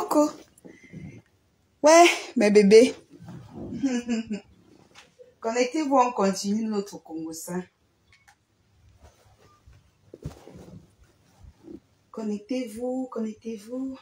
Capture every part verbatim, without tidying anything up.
Coucou. Ouais, mes bébés. Connectez-vous, on continue notre Congo ça. Connectez-vous, connectez-vous.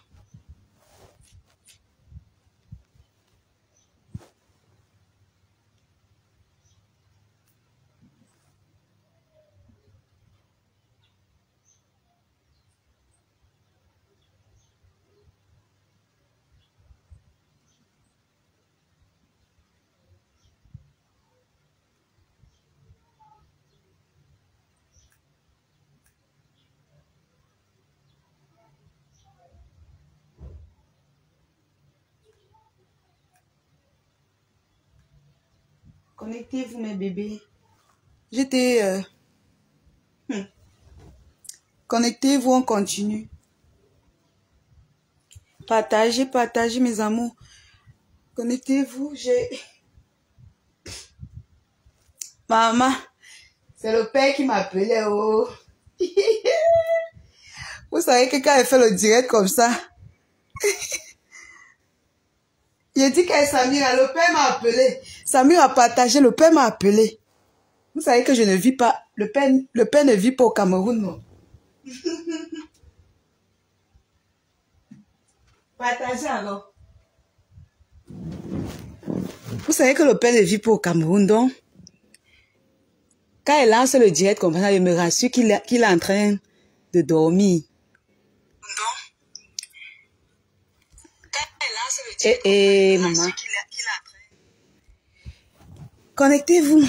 Connectez-vous, mes bébés. J'étais... Euh... Hmm. Connectez-vous, on continue. Partagez, partagez, mes amours. Connectez-vous, j'ai... Maman, c'est le père qui m'appelait. Oh. Vous savez que quand elle fait le direct comme ça, j'ai dit qu'elle Samira, le père m'a appelé. Samira a partagé, le père m'a appelé. Vous savez que je ne vis pas, le père, le père ne vit pas au Cameroun, non. Partagez alors. Vous savez que le père ne vit pas au Cameroun, donc. Quand elle lance le direct comme ça, je me rassure qu'il est, qu'il est en train de dormir. Non. Quand elle lance le direct, eh, eh, maman. Connectez-vous.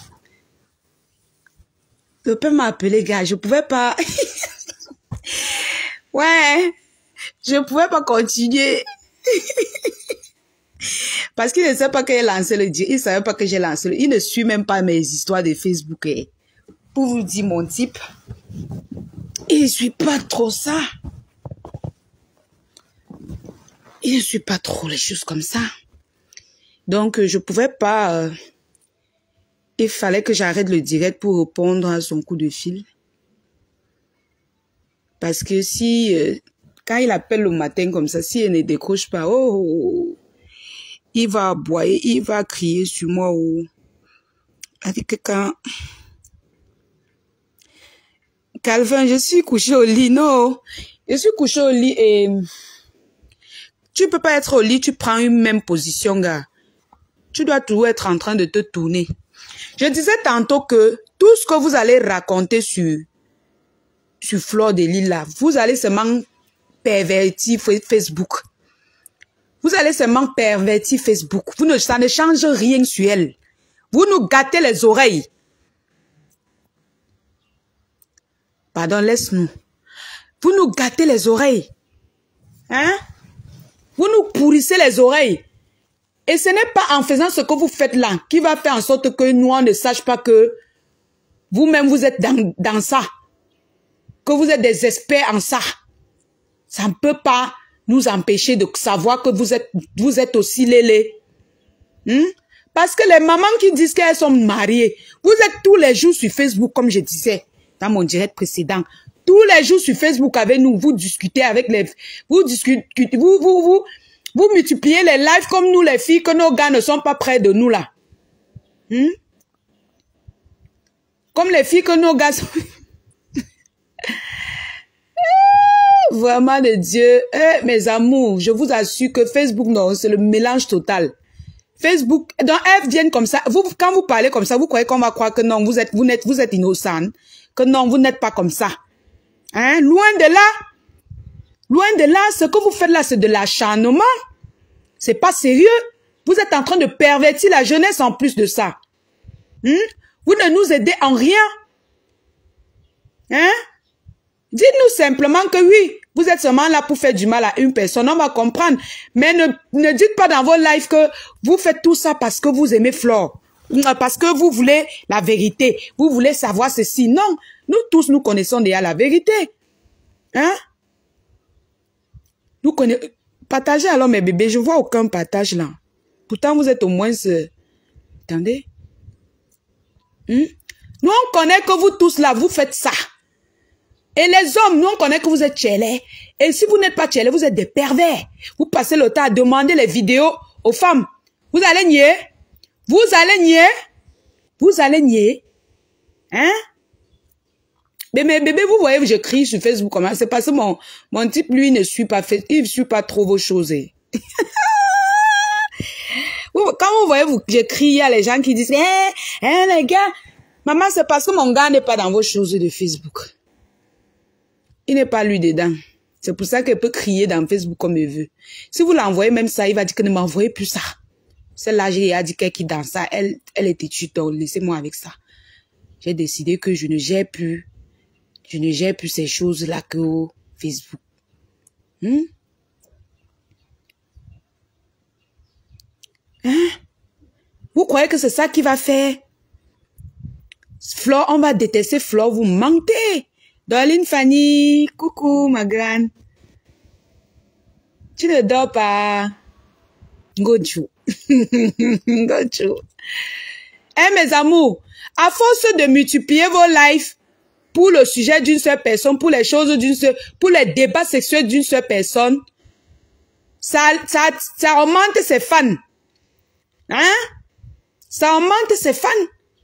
Le père m'a appelé, gars. Je pouvais pas. Ouais. Je pouvais pas continuer. Parce qu'il ne sait pas que j'ai lancé le direct. Il ne savait pas que j'ai lancé le... Il ne suit même pas mes histoires de Facebook. Eh. Pour vous dire mon type. Il ne suit pas trop ça. Il ne suit pas trop les choses comme ça. Donc, je ne pouvais pas... Euh, il fallait que j'arrête le direct pour répondre à son coup de fil. Parce que si... Euh, quand il appelle le matin comme ça, si elle ne décroche pas, oh, oh, oh, il va aboyer, il va crier sur moi. Oh. Avec que quand... Calvin, je suis couché au lit, non. Je suis couché au lit et... Tu peux pas être au lit, tu prends une même position, gars. Tu dois toujours être en train de te tourner. Je disais tantôt que tout ce que vous allez raconter sur, sur Fleur de Lys là, vous allez seulement pervertir Facebook. Vous allez seulement pervertir Facebook. Vous ne, ça ne change rien sur elle. Vous nous gâtez les oreilles. Pardon, laisse-nous. Vous nous gâtez les oreilles. Hein? Vous nous pourrissez les oreilles. Et ce n'est pas en faisant ce que vous faites là qui va faire en sorte que nous, on ne sache pas que vous-même, vous êtes dans, dans ça. Que vous êtes des experts en ça. Ça ne peut pas nous empêcher de savoir que vous êtes, vous êtes aussi lélé. Hmm? Parce que les mamans qui disent qu'elles sont mariées, vous êtes tous les jours sur Facebook, comme je disais dans mon direct précédent. Tous les jours sur Facebook avec nous, vous discutez avec les... Vous discutez, vous, vous, vous, vous multipliez les lives comme nous les filles, que nos gars ne sont pas près de nous là. Hmm? Comme les filles que nos gars sont... Vraiment de Dieu, eh, mes amours, je vous assure que Facebook, non, c'est le mélange total. Facebook, donc elles viennent comme ça. Vous, quand vous parlez comme ça, vous croyez qu'on va croire que non, vous êtes, vous n'êtes, vous êtes innocent, que non, vous n'êtes pas comme ça. Hein? Loin de là, loin de là, ce que vous faites là, c'est de l'acharnement. C'est pas sérieux. Vous êtes en train de pervertir la jeunesse en plus de ça. Hein? Vous ne nous aidez en rien. Hein? Dites-nous simplement que oui, vous êtes seulement là pour faire du mal à une personne, on va comprendre. Mais ne, ne dites pas dans vos lives que vous faites tout ça parce que vous aimez Flore. Parce que vous voulez la vérité. Vous voulez savoir ceci. Non, nous tous, nous connaissons déjà la vérité. Hein? Nous connaissons... Partagez alors mes bébés, je vois aucun partage là. Pourtant, vous êtes au moins... Euh... Attendez. Hmm? Nous, on connaît que vous tous là, vous faites ça. Et les hommes, nous on connaît que vous êtes tchélés. Et si vous n'êtes pas tchélés, vous êtes des pervers. Vous passez le temps à demander les vidéos aux femmes. Vous allez nier. Vous allez nier. Vous allez nier. Hein? Mais mes bébés, vous voyez, je crie sur Facebook comment? C'est parce que mon, mon type, lui, ne suit pas, fait, il ne suit pas trop vos choses. Quand vous voyez, vous, je crie, il y a les gens qui disent, hé, hey, hey, les gars, maman, c'est parce que mon gars n'est pas dans vos choses de Facebook. Il n'est pas lui dedans. C'est pour ça qu'il peut crier dans Facebook comme il veut. Si vous l'envoyez même ça, il va dire que ne m'envoyez plus ça. Celle-là, j'ai dit qu'elle qui danse ça, elle, elle était tuto, laissez-moi avec ça. J'ai décidé que je ne gère plus, je ne gère plus ces choses-là que au Facebook. Hmm? Hein? Vous croyez que c'est ça qui va faire? Flore, on va détester Flore, vous mentez. Dorline Fanny, coucou ma grande. Tu ne dors pas. Goju. Goju. Eh mes amours, à force de multiplier vos lives pour le sujet d'une seule personne, pour les choses d'une seule, pour les débats sexuels d'une seule personne, ça, ça, ça augmente ses fans. Hein? Ça augmente ses fans.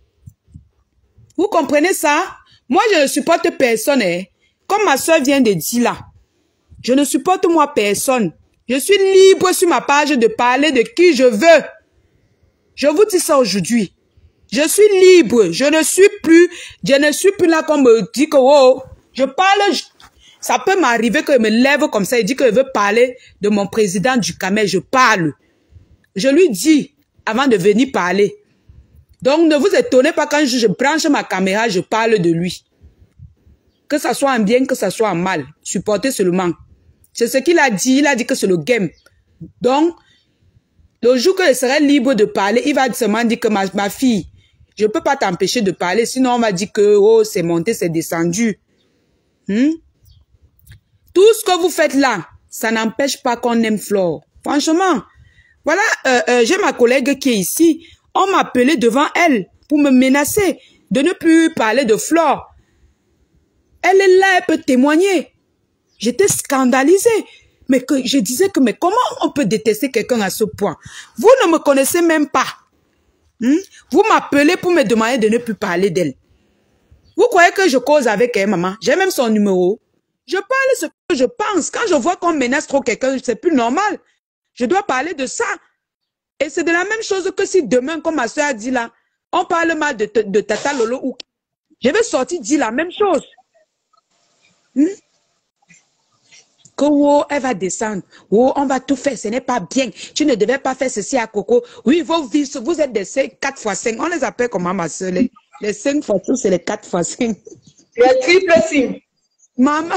Vous comprenez ça? Moi, je ne supporte personne. Hein? Comme ma soeur vient de dire là. Je ne supporte moi personne. Je suis libre sur ma page de parler de qui je veux. Je vous dis ça aujourd'hui. Je suis libre. Je ne suis plus, je ne suis plus là comme me dit que, oh, je parle, je, ça peut m'arriver que je me lève comme ça et dit que je veux parler de mon président du Cameroun. Je parle. Je lui dis, avant de venir parler. Donc, ne vous étonnez pas quand je, je branche ma caméra, je parle de lui. Que ça soit en bien, que ça soit en mal. Supportez seulement. C'est ce qu'il a dit. Il a dit que c'est le game. Donc, le jour que je serai libre de parler, il va seulement dire que ma, ma fille, je ne peux pas t'empêcher de parler. Sinon, on va dire que oh, c'est monté, c'est descendu. Hmm? Tout ce que vous faites là, ça n'empêche pas qu'on aime Flore. Franchement, voilà, euh, euh, j'ai ma collègue qui est ici. On m'a appelé devant elle pour me menacer de ne plus parler de Flore. Elle est là, elle peut témoigner. J'étais scandalisée. Mais que je disais que, mais comment on peut détester quelqu'un à ce point? Vous ne me connaissez même pas. Hmm? Vous m'appelez pour me demander de ne plus parler d'elle. Vous croyez que je cause avec elle, maman? J'ai même son numéro. Je parle ce que je pense. Quand je vois qu'on menace trop quelqu'un, c'est plus normal. Je dois parler de ça. Et c'est de la même chose que si demain, comme ma soeur a dit là, on parle mal de, de, de Tata Lolo ou je vais sortir dire la même chose. Hmm? Que oh, elle va descendre. Oh, on va tout faire, ce n'est pas bien. Tu ne devais pas faire ceci à Coco. Oui, vos vies, vous êtes des cinq, quatre fois cinq. On les appelle comment, ma soeur? Les, les cinq fois cinq, c'est les quatre fois cinq. Les triple cinq. Maman.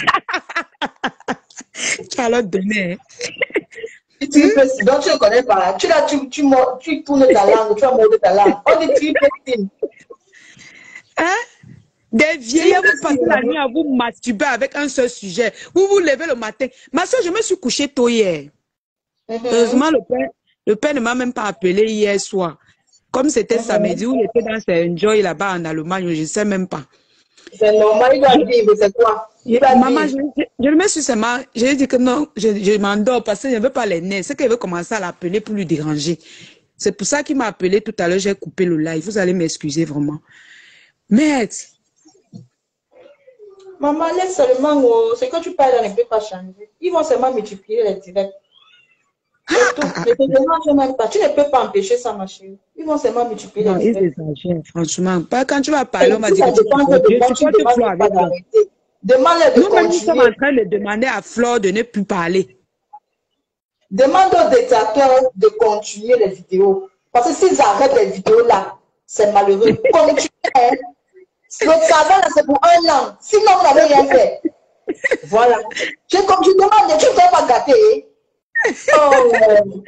Tu as leur donné. Triple cinq. Donc, tu ne connais pas. Tu, là, tu, tu, tu tournes ta langue, tu vas mordre ta langue. On dit triple cinq. Hein? Des vieilles, vous passez la nuit à vous masturber avec un seul sujet. Vous vous levez le matin. Ma soeur, je me suis couchée tôt hier. Mm-hmm. Heureusement, le père, le père ne m'a même pas appelé hier soir. Comme c'était mm-hmm. samedi, où il était dans ses enjoy là-bas en Allemagne, je ne sais même pas. C'est normal, il doit vivre, c'est quoi? Il doit Maman, vivre. je, je, je me suis seulement, j'ai dit que non, je, je m'endors parce que je ne veux pas les nerfs. C'est qu'elle veut commencer à l'appeler pour lui déranger. C'est pour ça qu'il m'a appelé tout à l'heure, j'ai coupé le live. Vous allez m'excuser vraiment. Mais... Maman, laisse seulement, oh, ce que tu parles ne peut pas changer. Ils vont seulement multiplier les directs. C'est tout. Ne te dérange même pas. Tu ne peux pas empêcher ça, ma chérie. Ils vont seulement multiplier non, les directs. Franchement, pas quand tu vas parler, on va dire que tu demande de Nous, continuer. Nous sommes en train de demander à Flore de ne plus parler. Demande aux détracteurs de continuer les vidéos. Parce que s'ils arrêtent les vidéos là, c'est malheureux. Continuez. Le travail, c'est pour un an. Sinon, vous n'avez rien fait. Voilà. Je, comme je demande, tu ne t'es pas gâté. Oh,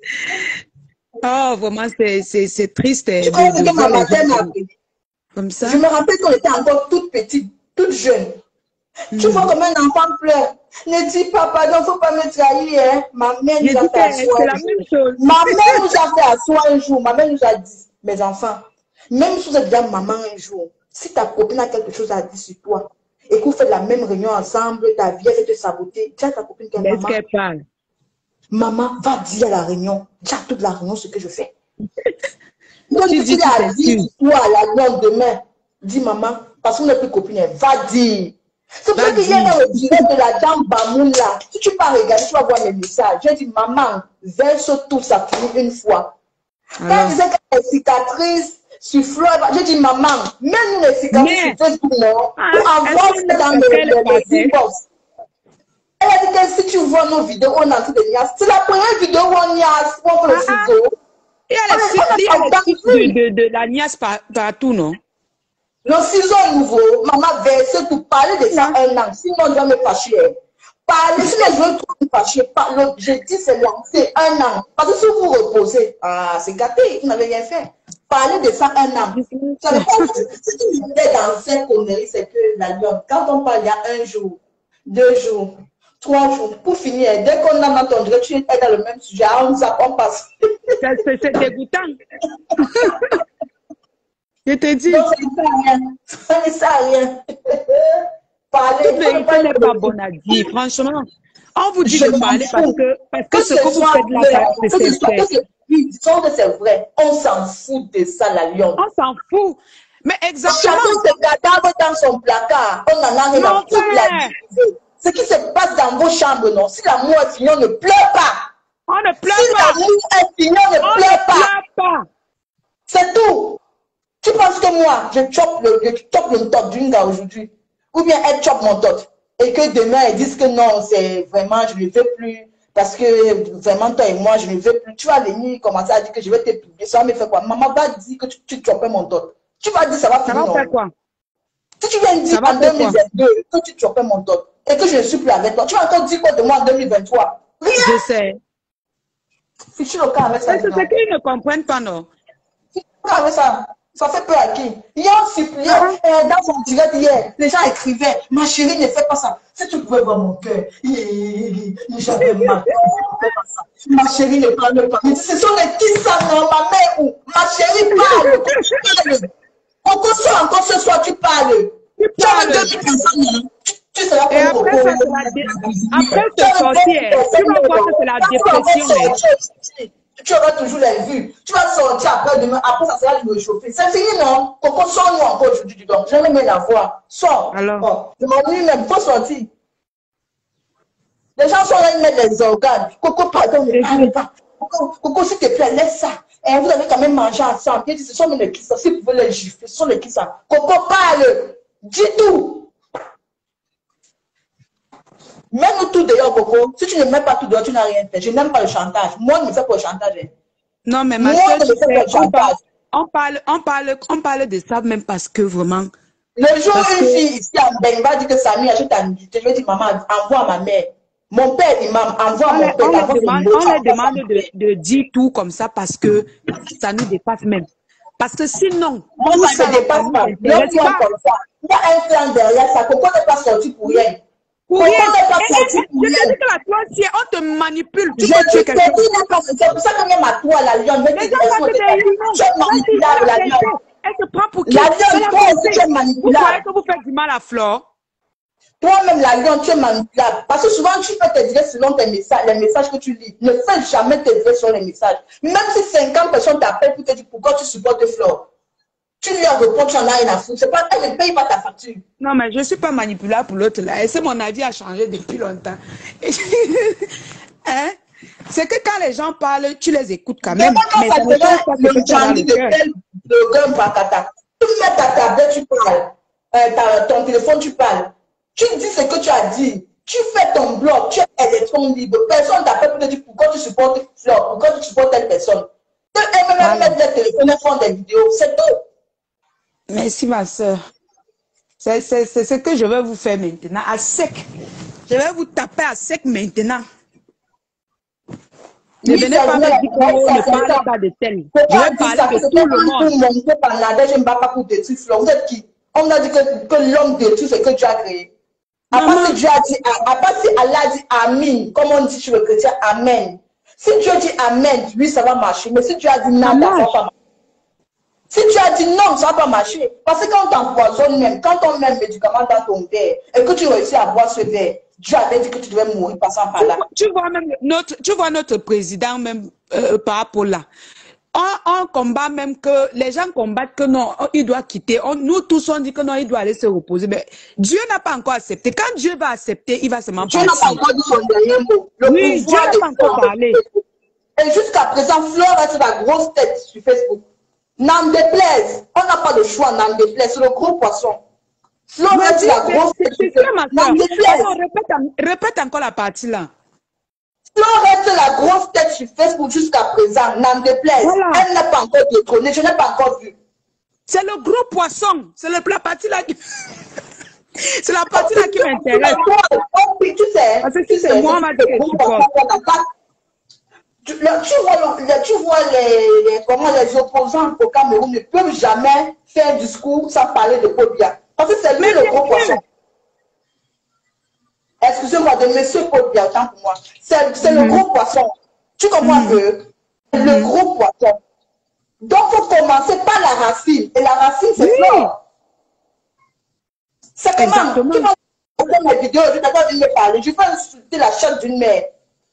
oh vraiment, c'est triste. Je connais que ma matin m'a appelé. Comme ça. Je me rappelle qu'on était encore toute petite, toute jeune. Mm. Tu vois comme un enfant pleure. Ne dis pas, pardon, il ne faut pas me trahir. Hein. Ma mère nous a fait asseoir. La même chose. Ma mère nous a fait asseoir un jour. Ma mère nous a dit, mes enfants, même si vous êtes déjà maman un jour, si ta copine a quelque chose à dire sur toi, et que vous faites la même réunion ensemble, ta vie, elle te saboter, dis à ta copine qu'elle Est-ce qu'elle parle? Maman, va dire à la réunion, dis à toute la réunion ce que je fais. Donc, Tu dis tu as dit, toi, à la lune demain, dis maman, parce qu'on n'est plus copine, va dire. C'est pour ça qu'il y a dans le direct de la dame Bamoun là. Si tu peux regarder, tu vas voir mes messages. J'ai dit, maman, verse tout, ça finit une fois. Quand elle disait qu'elle est cicatrice sur Fleur, j'ai dit, maman, même les cicatrices sur Facebook, non, pour avoir ça dans le inbox. Elle a dit que si tu vois nos vidéos, on a tout de Nias. C'est la première vidéo où on Nias, on le ciseau. Il y a les ciseaux de, de, de la Nias partout, non? Le ciseau nouveau, maman verse tout, parler de ça un an. Sinon, je vais me fâcher. Parler, si les gens trop me fâcher, je dis c'est lancé un an. Parce que si vous reposez, ah, c'est gâté, vous n'avez rien fait. Parler de ça un an. Ça veut pas dire, si tu me dans cette connerie, c'est que la lionne, quand on parle, il y a un jour, deux jours, trois jours, pour finir, dès qu'on a entendu, tu es dans le même sujet, on on passe. C'est dégoûtant. Je te dis. Non, ça ne sert à rien. Parler. Toute vérité n'est pas bonne à dire. Franchement, on vous dit je de parler parce que, parce que, que ce que vous faites là, c'est vrai. Oui, c'est vrai. On s'en fout de ça, la lionne. On s'en fout. Mais exactement. Chacun se cadavre dans son placard. On en a rien à foutre la vie. Ce qui se passe dans vos chambres, non. Si l'amour est fini, on ne pleure pas. On ne pleure si pas. Si l'amour est fini, on ne on pleure ne pas. Pleure pas. C'est tout. Tu penses que moi, je chope le, je chope le top d'une gars aujourd'hui, ou bien elle chope mon top, et que demain, ils disent que non, c'est vraiment, je ne veux plus, parce que vraiment, toi et moi, je ne veux plus. Tu vas venir commencer à dire que je vais te publier, ça va me faire quoi? Maman va dire que tu, tu chopes mon top. Tu vas dire, ça va finir. Ça va faire quoi? Si tu viens dire en deux mille vingt-deux que tu chopes mon top, et que je ne suis plus avec toi, tu vas encore dire quoi de moi en deux mille vingt-trois? Rien. Je sais. Fichu le cas avec ça. C'est ce qu'ils ne comprennent pas, non? Fichu le cas avec ça. Ça fait peur à qui? Hier, on suppliait, euh, dans son direct hier, les gens écrivaient, ma chérie, ne fais pas ça. Si tu pouvais voir mon cœur, j'avais mal. Ma chérie, ne parle pas. Mais ce sont les petits ça, non, ma mère, ou ma chérie, parle. parle. On construit encore ce soir, tu parles. Tu parles. Tu, tu seras Et après, ça, c'est la dé... Après ce sortir, tu vas voir que c'est la dépression. Tu auras toujours les vues. Tu vas sortir après demain. Après, ça sera le réchauffer. C'est fini, non? Coco, sors-nous encore aujourd'hui, dis donc. J'aime bien la voix. Sors. Alors? Je m'ennuie même. Il faut sortir. Les gens sont là, ils mettent les organes. Coco, pardon, ne parle pas. Coco, Coco s'il te plaît, laisse ça. Et vous avez quand même mangé ensemble. Et ce sont les qui ça. Si vous pouvez les gifler, ce sont les qui ça. Coco, parle. Dis tout. Même tout d'ailleurs, Coco, si tu ne mets pas tout dehors, tu n'as rien fait. Je n'aime pas le chantage. Moi, je me fais pour le chantage. Non, mais ma soeur, on, parle, on, parle, on, parle, on parle de ça même parce que vraiment... Le jour où une fille ici à Benga dit que Samy achète un budget, je vais dire, maman, envoie à ma mère. Mon père, imam, envoie à mon père. On leur demande, on leur demande de, de dire tout comme ça parce que ça nous dépasse même. Parce que sinon... Moi, ça ne dépasse pas. Il y a un plan derrière ça. Coco n'est pas sorti pour rien. Pour rien. Je te dis que la toi, si on te manipule, tu je peux tuer quelqu'un. C'est pour ça que même à toi, la lionne, je vais te dire, la lionne. Elle se prend pour qui? La lionne, toi aussi, tu es manipulable. Vous croyez que vous faites du mal à Flore? Toi-même, la lionne, tu es manipulable. Parce que souvent, tu fais tes directs selon tes messages, les messages que tu lis. Ne fais jamais tes directs sur les messages. Même si cinquante personnes t'appellent pour te dire pourquoi tu supportes Flore. Tu leur réponds, tu en as rien à foutre. C'est pas, elle ne paye pas ta facture. Non, mais je ne suis pas manipulable pour l'autre là. Et c'est mon avis a changé depuis longtemps. Hein? C'est que quand les gens parlent, tu les écoutes quand même. Mais quand ça te le Jandy de tel de Pakata, tu mets ta tablette, tu parles. Euh, ta, ton téléphone, tu parles. Tu dis ce que tu as dit. Tu fais ton blog, tu es électron libre. Personne t'appelle pour te dire pourquoi tu supportes Flore, pourquoi tu supportes telle personne. Tu aimes même mettre des téléphones et faire des vidéos. C'est tout. Merci ma soeur. C'est ce que je vais vous faire maintenant, à sec. Je vais vous taper à sec maintenant. Ne venez pas me dire qu'on ne parle pas de tel. Je vais parler de tout le monde. Je ne pas pour détruire Flore. Vous êtes qui? On a dit que, que l'homme détruit ce que Dieu a créé. À part si Dieu a dit, à part si Allah dit Amen, comme on dit chez le chrétien, Amen. Si Dieu dit Amen, lui ça va marcher. Mais si Dieu a dit non, ça va pas marcher. Si tu as dit non, ça ne va pas marcher. Parce que quand on t'empoisonne même, quand on met un médicament dans ton verre et que tu réussis à boire ce verre, Dieu avait dit que tu devais mourir passant par là. Tu, tu vois même notre, tu vois notre président même euh, par rapport là. On, on combat même que les gens combattent que non, il doit quitter. On, nous tous on dit que non, il doit aller se reposer. Mais Dieu n'a pas encore accepté. Quand Dieu va accepter, il va seulement partir. Dieu n'a pas encore dit son dernier mot. Le oui, Dieu n'a pas encore parlé. Et jusqu'à présent, Fleur reste la grosse tête sur Facebook. N'en déplaise. On n'a pas de choix, n'en déplaise. C'est le gros poisson. Fleur reste la grosse tête sur Facebook. N'en déplaise. Répète, répète encore la partie là. Fleur reste la grosse tête sur Facebook jusqu'à présent, n'en déplaise. Voilà. Elle n'a pas encore détrôné, je n'ai pas encore vu. C'est le gros poisson. C'est la partie là qui... c'est la partie là qui m'intéresse. Tu sais, parce que si c'est moi, on m'a dit que tu vois. Tu, tu vois, le, tu vois les, les, comment les opposants au Cameroun ne peuvent jamais faire un discours sans parler de Paul Biya. Parce que c'est lui le gros poisson. Excusez-moi, de monsieur Paul Biya, autant pour moi. C'est mm-hmm. le gros poisson. Tu comprends mm-hmm. que mm-hmm. le gros poisson. Donc, il faut commencer par la racine. Et la racine, c'est oui. Flore. C'est comment tu vas faire mes vidéos, je t'ai pas dit me parler. Je vais insulter la chatte d'une mère.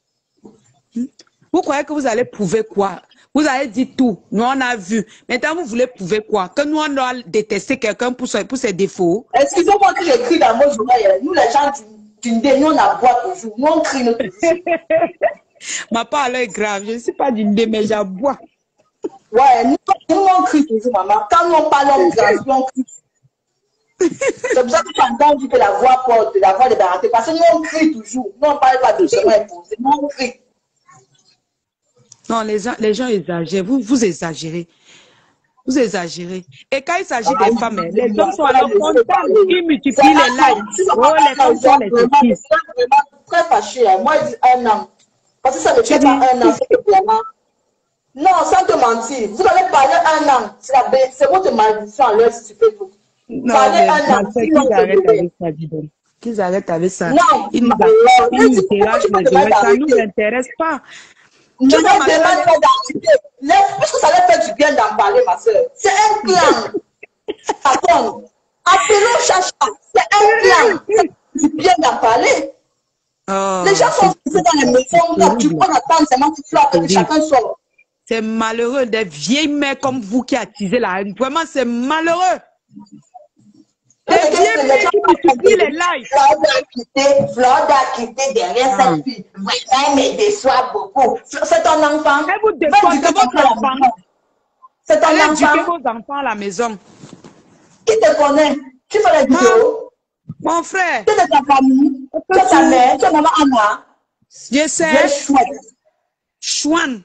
Vous croyez que vous allez prouver quoi? Vous avez dit tout. Nous, on a vu. Maintenant, vous voulez prouver quoi? Que nous, on doit détester quelqu'un pour, pour ses défauts? Excusez-moi que j'écris dans mon journal. Nous, les gens du Ndé, nous, on aboie toujours. Nous, on crie notre ma parole est grave. Je ne suis pas du Ndé, mais j'aboie. Ouais, nous, nous, on crie toujours, maman. Quand nous, on parle, on crie, on crie. C'est pour ça que tu entends dire que la voix porte, la voix débarrassée. Parce que nous, on crie toujours. Nous, on ne parle pas doucement imposé. Nous, on crie. Non, les gens, les gens exagèrent. Vous, vous exagérez. Vous exagérez. Et quand il s'agit ah, des oui, femmes, les hommes sont alors contents. Ils multiplient les likes. Oh, les femmes sont les petits. C'est vraiment très fâché. Moi, je dis un an. Parce que ça ne fait pas un an. Vraiment... Non, sans te mentir. Vous allez parler un an. C'est votre malédiction à l'heure si tu fais tout. Non, parler un an. Qu'ils arrêtent avec ça, dis-donc. Qu'ils arrêtent avec ça. Non, ils nous dérangent, ça ne nous intéresse pas. Je ne demande pas d'arrêter. Parce que ça leur fait du bien d'en parler, ma soeur. C'est un clan. Attends. Appelons Chacha. C'est un clan. Ça fait du bien d'en parler. Oh, les gens sont dans les maisons. Là, tu prends la tente, c'est moi qui flotte et que chacun sort. C'est malheureux des vieilles mères comme vous qui attisez la haine. Vraiment, c'est malheureux. Des vieilles mères qui multiplient les lives. Flore a quitté derrière cette fille. Vraiment, me déçoit beaucoup. C'est ton enfant. Et vous défendez votre enfant. C'est ton enfant. Éduquez vos enfants à la maison. Qui te connaît? Tu fais les vidéos? Mon frère. Tu es de ta famille. Tu es ta mère. Tu es maman Anna. Je sais. Je suis chouette. Chouane.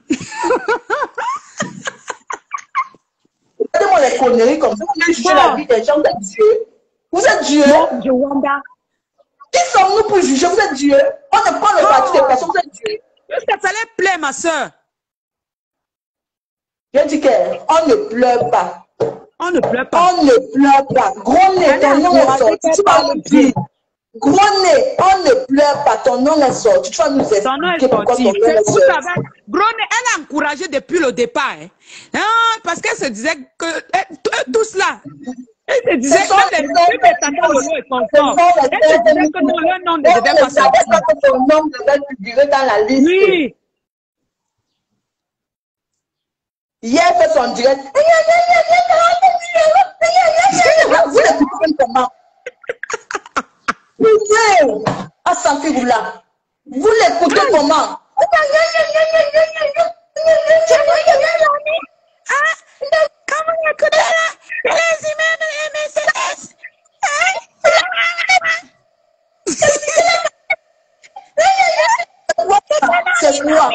Regardez-moi les conneries comme ça. Vous jugez la vie des gens de Dieu. Vous êtes Dieu. Qui sommes-nous pour juger? Vous êtes Dieu. On ne prend le parti des personnes. Vous êtes Dieu. Est-ce que ça allait plaire, ma soeur? Je dis qu'on ne pleure pas. On ne pleure pas. On ne pleure pas. Gros nez, ton nom est sorti. Tu vas nous dire. Gros nez, on ne pleure pas. Ton nom est sorti. Tu vas nous expliquer pourquoi ton nom est sorti. Gros nez, elle a encouragé depuis le départ. Hein? Non, parce qu'elle se disait que eh, tout cela. Elle se disait que les nom est constant. Elle se disait que non, le nom ne devait pas sortir. Que ton nom devait figurer dans la liste. Oui. Hier, fait son direct. Vous l'écoutez comment? Ah, Sanfiroula. Vous l'écoutez comment? Comment écouter là? Les images C'est quoi?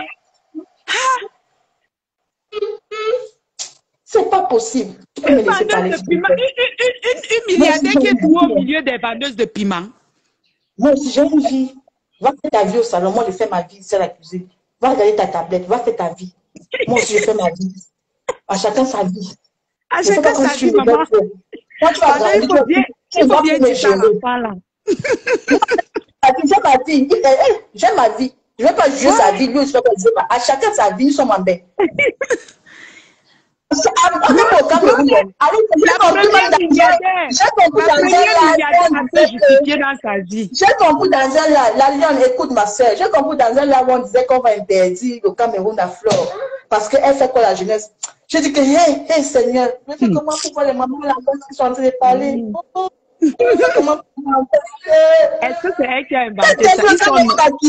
C'est pas possible. Une vendeuse de piment. Une, une, une, une milliardaire qui est douée au milieu des vendeuses de piment. Moi aussi, j'ai une vie. Va faire ta vie au salon. Moi, je fais ma vie, c'est la cuisine. Va regarder ta tablette. Va faire ta vie. Moi aussi, je fais ma vie. À chacun sa vie. À chacun sa vie, maman. Quand tu vas grandir, tu vas bien, tu vas bien me gérer. J'ai ma vie. J'ai ma vie. Je ne vais pas juger sa vie. Lui, je ne vais pas juger ma vie. À chacun sa vie, nous sommes en paix. Même au Cameroun, allez, j'ai La compris première dans milliardaire, j'ai compris la dans un première milliardaire a fait justifier live, dans sa vie. j'ai compris dans un live, la lionne, écoute ma soeur, j'ai compris dans un live où on disait qu'on va interdire le Cameroun à Flore parce qu'elle fait quoi la jeunesse. J'ai dit que, hey, hey Seigneur, je sais comment pour voir les mamans là qui sont en train de parler. Mm. Oh, je sais comment pour Est-ce que c'est elle qui a inventé ça? Ils sont...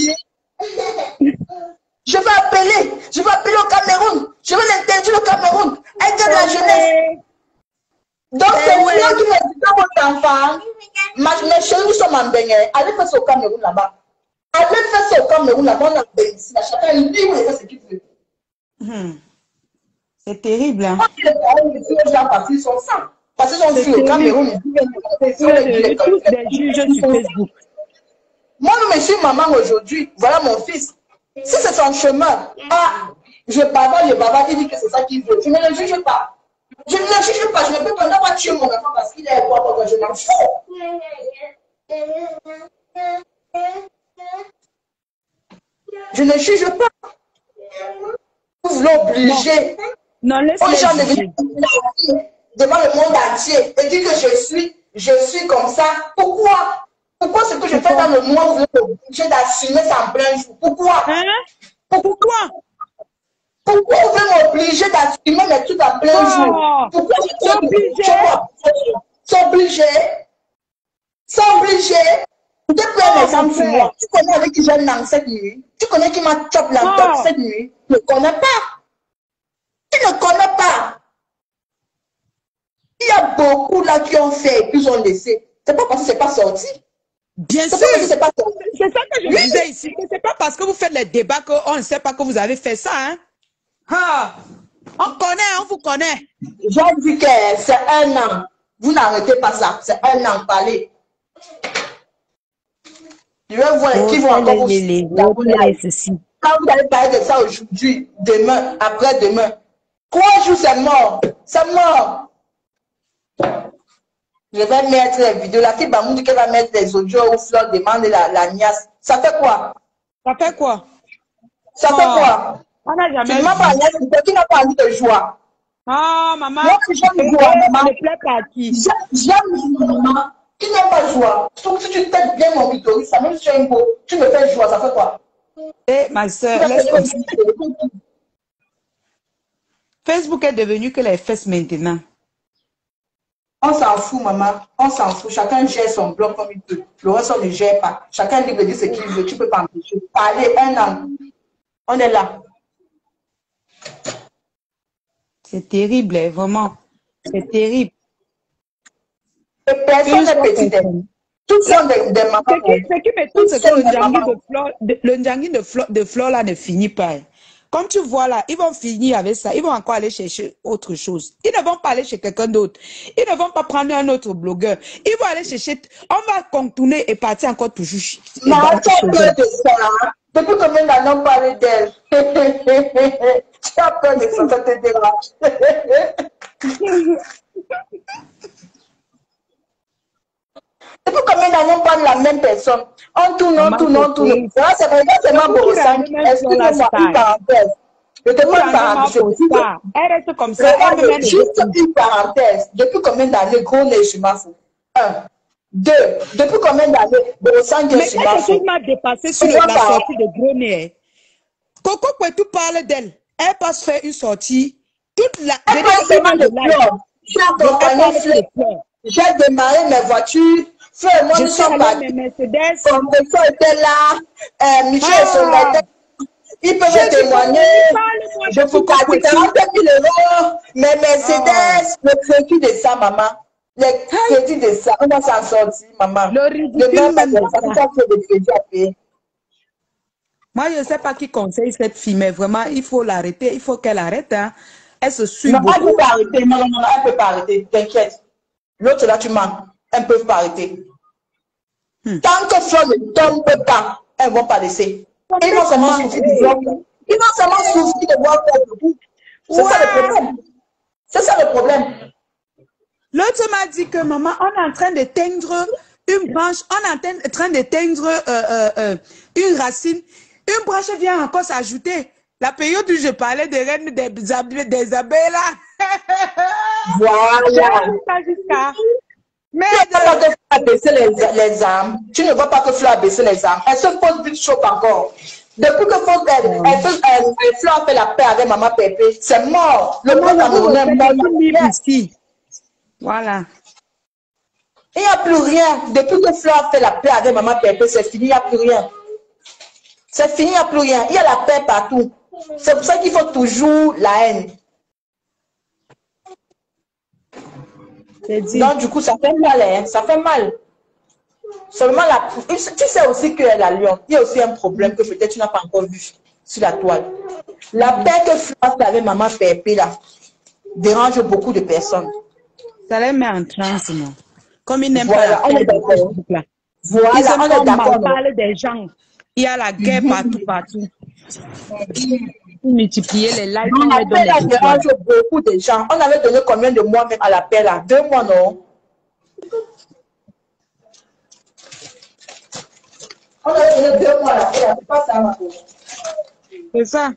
Je vais appeler, je vais appeler au Cameroun, je vais l'interdire au Cameroun. Elle de la jeunesse. Donc c'est moi qui me dit à votre enfant, mes chéris, nous sommes en Bénin, allez faire ça au Cameroun là-bas. Allez faire ça au Cameroun là-bas, on a béni, chacun est libre de faire ce qu'il veut. Hmm. C'est terrible, hein? Les parents me disent, parce qu'ils sont ça. Parce qu'ils sont sur au Cameroun, ils disent tous des juges sur Facebook. Moi, je me suis maman aujourd'hui, voilà mon fils. Si c'est son chemin, ah, je bavarde, je bavarde, il dit que c'est ça qu'il veut. Je ne le juge pas. Je ne le juge pas. Je ne peux pas pas tuer mon enfant parce qu'il est quoi quand je m'en fous. Je ne juge pas. Vous l'obligez. Non, laisse-les juger. Devant le monde entier et dire que je suis, je suis comme ça. Pourquoi? Pourquoi ce que je fais dans le mois où vous êtes obligé d'assumer ça en plein jour? Pourquoi? Hein? Pourquoi? Pourquoi vous voulez m'obliger d'assumer mes trucs en plein oh. jour? Pourquoi je suis obligé? C'est obligé? C'est obligé? Je te prends un exemple sur moi. Tu connais avec qui j'ai une cette nuit? Tu connais qui m'a chopé la tête oh. cette nuit? Tu ne connais pas. Tu ne connais pas. Il y a beaucoup là qui ont fait et puis ont laissé. C'est pas parce que c'est pas sorti. Bien sûr. C'est ça que je oui. disais ici. C'est pas parce que vous faites les débats qu'on ne sait pas que vous avez fait ça. Hein? Ah, on connaît, on vous connaît. J'ai dit que c'est un an. Vous n'arrêtez pas ça. C'est un an, parlez. Je vais voir oh, qui vont encore vous les, quand vous allez parler de ça aujourd'hui, demain, après-demain. Trois jours, c'est mort. C'est mort. Je vais mettre les vidéos. La fille Bamou dit qu'elle va mettre les audios où Flore demande la, la niasse. Ça fait quoi? Ça fait quoi? Ça oh. fait quoi? On n'a jamais tu m'as pas niasse, qui n'a pas envie de joie. Ah, maman. Moi, j'aime joie, maman. Ne plaît pas à qui? J'aime maman. Qui n'a pas joie? Donc, si tu t'aides bien mon vidéo, ça même si tu es un beau, tu me fais joie, ça fait quoi? Eh, ma soeur, laisse comme ça. Facebook est devenu que les fesses maintenant. On s'en fout, maman. On s'en fout. Chacun gère son blog comme il peut. Le reste, on ne gère pas. Chacun est libre de dire ce qu'il veut. Tu ne peux pas empêcher. Parler un an. On est là. C'est terrible, hein, vraiment. C'est terrible. Et personne n'est petit. Tout sont des, des mamans. Ce qui me trouve, c'est que le Ndjangi de Flore, le Ndjangi de Flore, de Flore là ne finit pas. Hein. Comme tu vois là, ils vont finir avec ça. Ils vont encore aller chercher autre chose. Ils ne vont pas aller chez quelqu'un d'autre. Ils ne vont pas prendre un autre blogueur. Ils vont aller chercher... On va contourner et partir encore toujours... Non, tu as peur de ça. Depuis combien d'années on parle d'elle? Tu as peur de ça, ça te dérange. Depuis combien d'années on parle de la même personne? On tourne, on tourne, on tourne. C'est vrai, c'est ma Borossan. Excuse-moi, une parenthèse. Je te prends une parenthèse. Elle reste comme ça. Juste une parenthèse. Depuis combien d'années, gros nez, je m'en fous? Un. Deux. Depuis combien d'années, Borossan, je m'en fous? Mais elle m'a dépassé sur la sortie de gros nez. Coco Kouetou parle d'elle. Elle passe faire une sortie. Toute la... Elle passe faire de pleurs. J'ai accompagné Fleur. J'ai démarré mes voitures. Frère, moi, nous sommes partis. Son professeur était là. Euh, Michel ah. Son il peut me témoigner. Je vous paye quarante mille euros. Mes Mercedes, ah. le crédit de ça, maman. Le crédit de ça, on va s'en sortir, maman. Le ridicule même de ça. De crédit à payer. Moi, je ne sais pas qui conseille cette fille, mais vraiment, il faut l'arrêter. Il faut qu'elle arrête. Hein. Elle se suit non, beaucoup. Elle ne peut pas arrêter. Non, non, non, elle ne peut pas arrêter. T'inquiète. L'autre là, tu mens. Elles ne peuvent pas arrêter. Hmm. Tant que Flore ne tombe pas, elles ne vont pas laisser. Ils vont seulement souffrir du bloc. Ils vont seulement souffrir de voir faire debout. C'est ouais. ça le problème. C'est ça le problème. L'autre m'a dit que maman, on est en train de teindre une branche, on est en train de teindre euh, euh, euh, une racine. Une branche vient encore s'ajouter. La période où je parlais des reines des abeilles, des abeilles là. Voilà. Mais tu ne vois pas que Flo a baissé les, les armes. Tu ne vois pas que Flo a baissé les armes. Elle se pose vite chaud encore. Depuis que Flo, elle, elle, elle, elle, elle, Flo a fait la paix avec Maman Pépé, c'est mort. Le peuple camerounais est mort. Ici. Voilà. Il n'y a plus rien. Depuis que Flo a fait la paix avec Maman Pépé, c'est fini, il n'y a plus rien. C'est fini, il n'y a plus rien. Il y a la paix partout. C'est pour ça qu'il faut toujours la haine. Donc, du coup, ça fait mal, hein? Ça fait mal. Seulement, la... tu sais aussi qu'elle a Lyon. Il y a aussi un problème que peut-être tu n'as pas encore vu sur la toile. La paix que Flo a fait avec Maman Pépé, là, dérange beaucoup de personnes. Ça les met en transe, non? Comme ils n'aiment Voilà, pas la paix, là. Voilà, ils on est d'accord. On parle des gens. Il y a la guerre partout, partout. Pour multiplier les likes, on La les donne paix, là, les dérange beaucoup de gens. On avait donné combien de mois même à la paix, là? Deux mois, non? On avait donné deux mois à la paix, là. C'est pas ça, ma pauvre. C'est ça.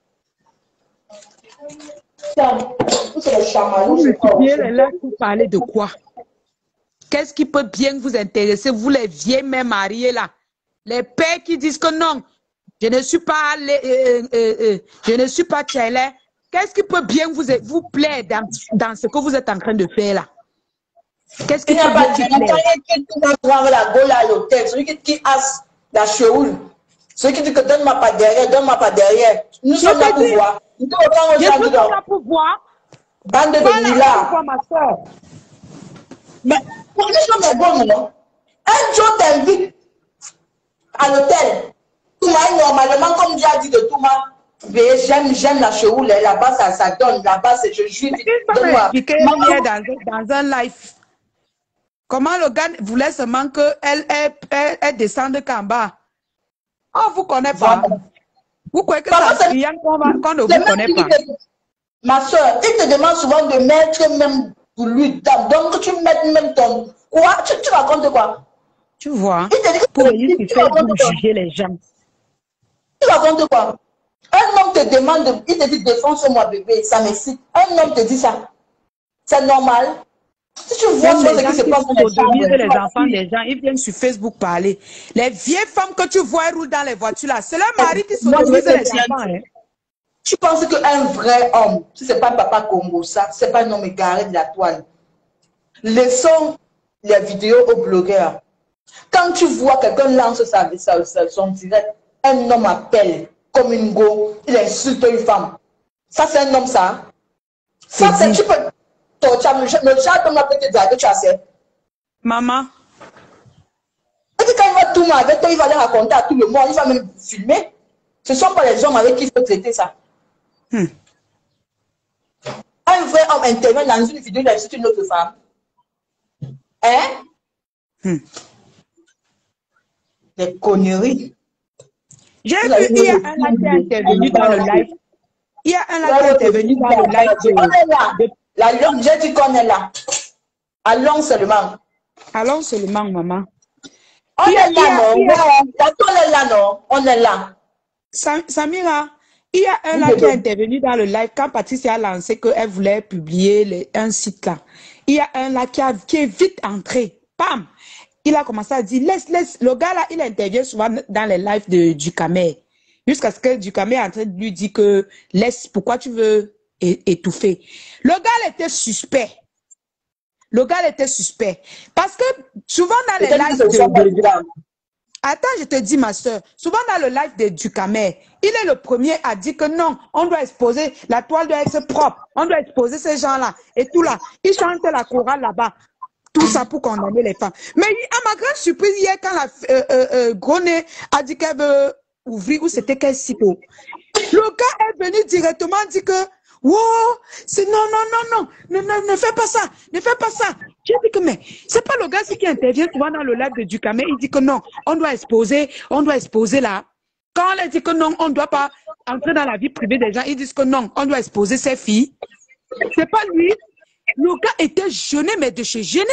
C'est le chamallow, Vous multipliez les likes pour parler de quoi? Qu'est-ce qui peut bien vous intéresser, vous les vieilles mères mariées là? Les pères qui disent que non, je ne suis pas, les, euh, euh, euh, je ne suis pas tchèlè. Qu'est-ce qui peut bien vous, vous plaire dans, dans ce que vous êtes en train de faire là? Qu'est-ce qui peut bien vous plaire? Il n'y a pas de la gola à l'hôtel, celui qui, qui a la cheoule, celui qui dit que donne-moi pas derrière, donne-moi pas derrière. Nous sommes là pour voir. Nous sommes là pour voir. Bande de voilà, ma soeur. Mais pour nous sommes bons, non? Un jour t'invite à l'hôtel. Touma, normalement, comme Dieu a dit de Touma, j'aime, j'aime la cheoule, là-bas, ça, ça donne, là-bas, c'est je suis. Donne-moi. Dans, dans un live. Comment le gars voulait seulement qu'elle elle, elle, elle descende qu'en bas. On ne vous connaît pas. Voilà. Vous croyez que c'est un client qu'on ne vous connaît pas. Ma soeur, il te demande souvent de mettre même pour lui. Donc, tu mets même ton. Quoi? Tu, tu racontes quoi? Tu vois, il te dit que pour venir te faire pour juger les gens. Tu racontes quoi? Un homme te demande, il te dit défonce-moi bébé, ça m'excite. Un homme te dit ça. C'est normal. Si tu vois ce qui se passe dans les, les enfants des gens, ils viennent sur Facebook parler. Les vieilles femmes que tu vois roulent dans les voitures là, c'est leur mari qui sodomise les enfants. Hein. Tu penses qu'un vrai homme, si ce n'est pas Papa Congo, ça, ce n'est pas un homme égaré de la toile. Laissons les vidéos aux blogueurs. Quand tu vois quelqu'un lance sa, sa, sa, son direct, un homme appelle comme une go, il insulte une femme. Ça, c'est un homme, ça. Ça, c'est tu peux. Le chat, on peut te dire que tu as fait. Maman. Et puis quand il va tout avec toi, il va aller raconter à tout le monde, il va même filmer. Ce ne sont pas les hommes avec qui il faut traiter ça. Hmm. Un vrai homme intervient dans une vidéo, il insulte une autre femme. Hein? Hmm. Des conneries. J'ai vu, il y a un là qui est intervenu dans le live. Il y a un là qui est intervenu dans le live. De, de... La langue, j'ai dit qu'on est là. Allons seulement. Allons seulement, maman. On est là, non? La toile est là, non? On est là. Samira, il y a un là qui est intervenu dans le live quand Patricia a lancé qu'elle voulait publier les, un site là. Il y a un là qui, a, qui est vite entré. Pam! Il a commencé à dire, laisse, laisse. Le gars là, il intervient souvent dans les lives de Ducamé. Jusqu'à ce que Ducamé est en train de lui dire que laisse, pourquoi tu veux étouffer. Le gars était suspect. Le gars était suspect. Parce que souvent dans les lives de... de... Attends, je te dis, ma soeur, souvent dans le live de Ducamé, il est le premier à dire que non, on doit exposer, la toile doit être propre, on doit exposer ces gens-là et tout là. Il chante la chorale là-bas. Tout ça pour condamner les femmes. Mais à ma grande surprise, hier, quand la euh, euh, euh, Groné a dit qu'elle veut ouvrir, ou c'était quel site, le gars est venu directement dire que wow, c'est non, non, non, non, ne, ne, ne fais pas ça, ne fais pas ça. J'ai dit que mais c'est pas le gars qui intervient souvent dans le live de Ducamé, il dit que non, on doit exposer, on doit exposer là. Quand on a dit que non, on ne doit pas entrer dans la vie privée des gens, ils disent que non, on doit exposer ses filles. C'est pas lui. Le gars était gêné, mais de chez gêné.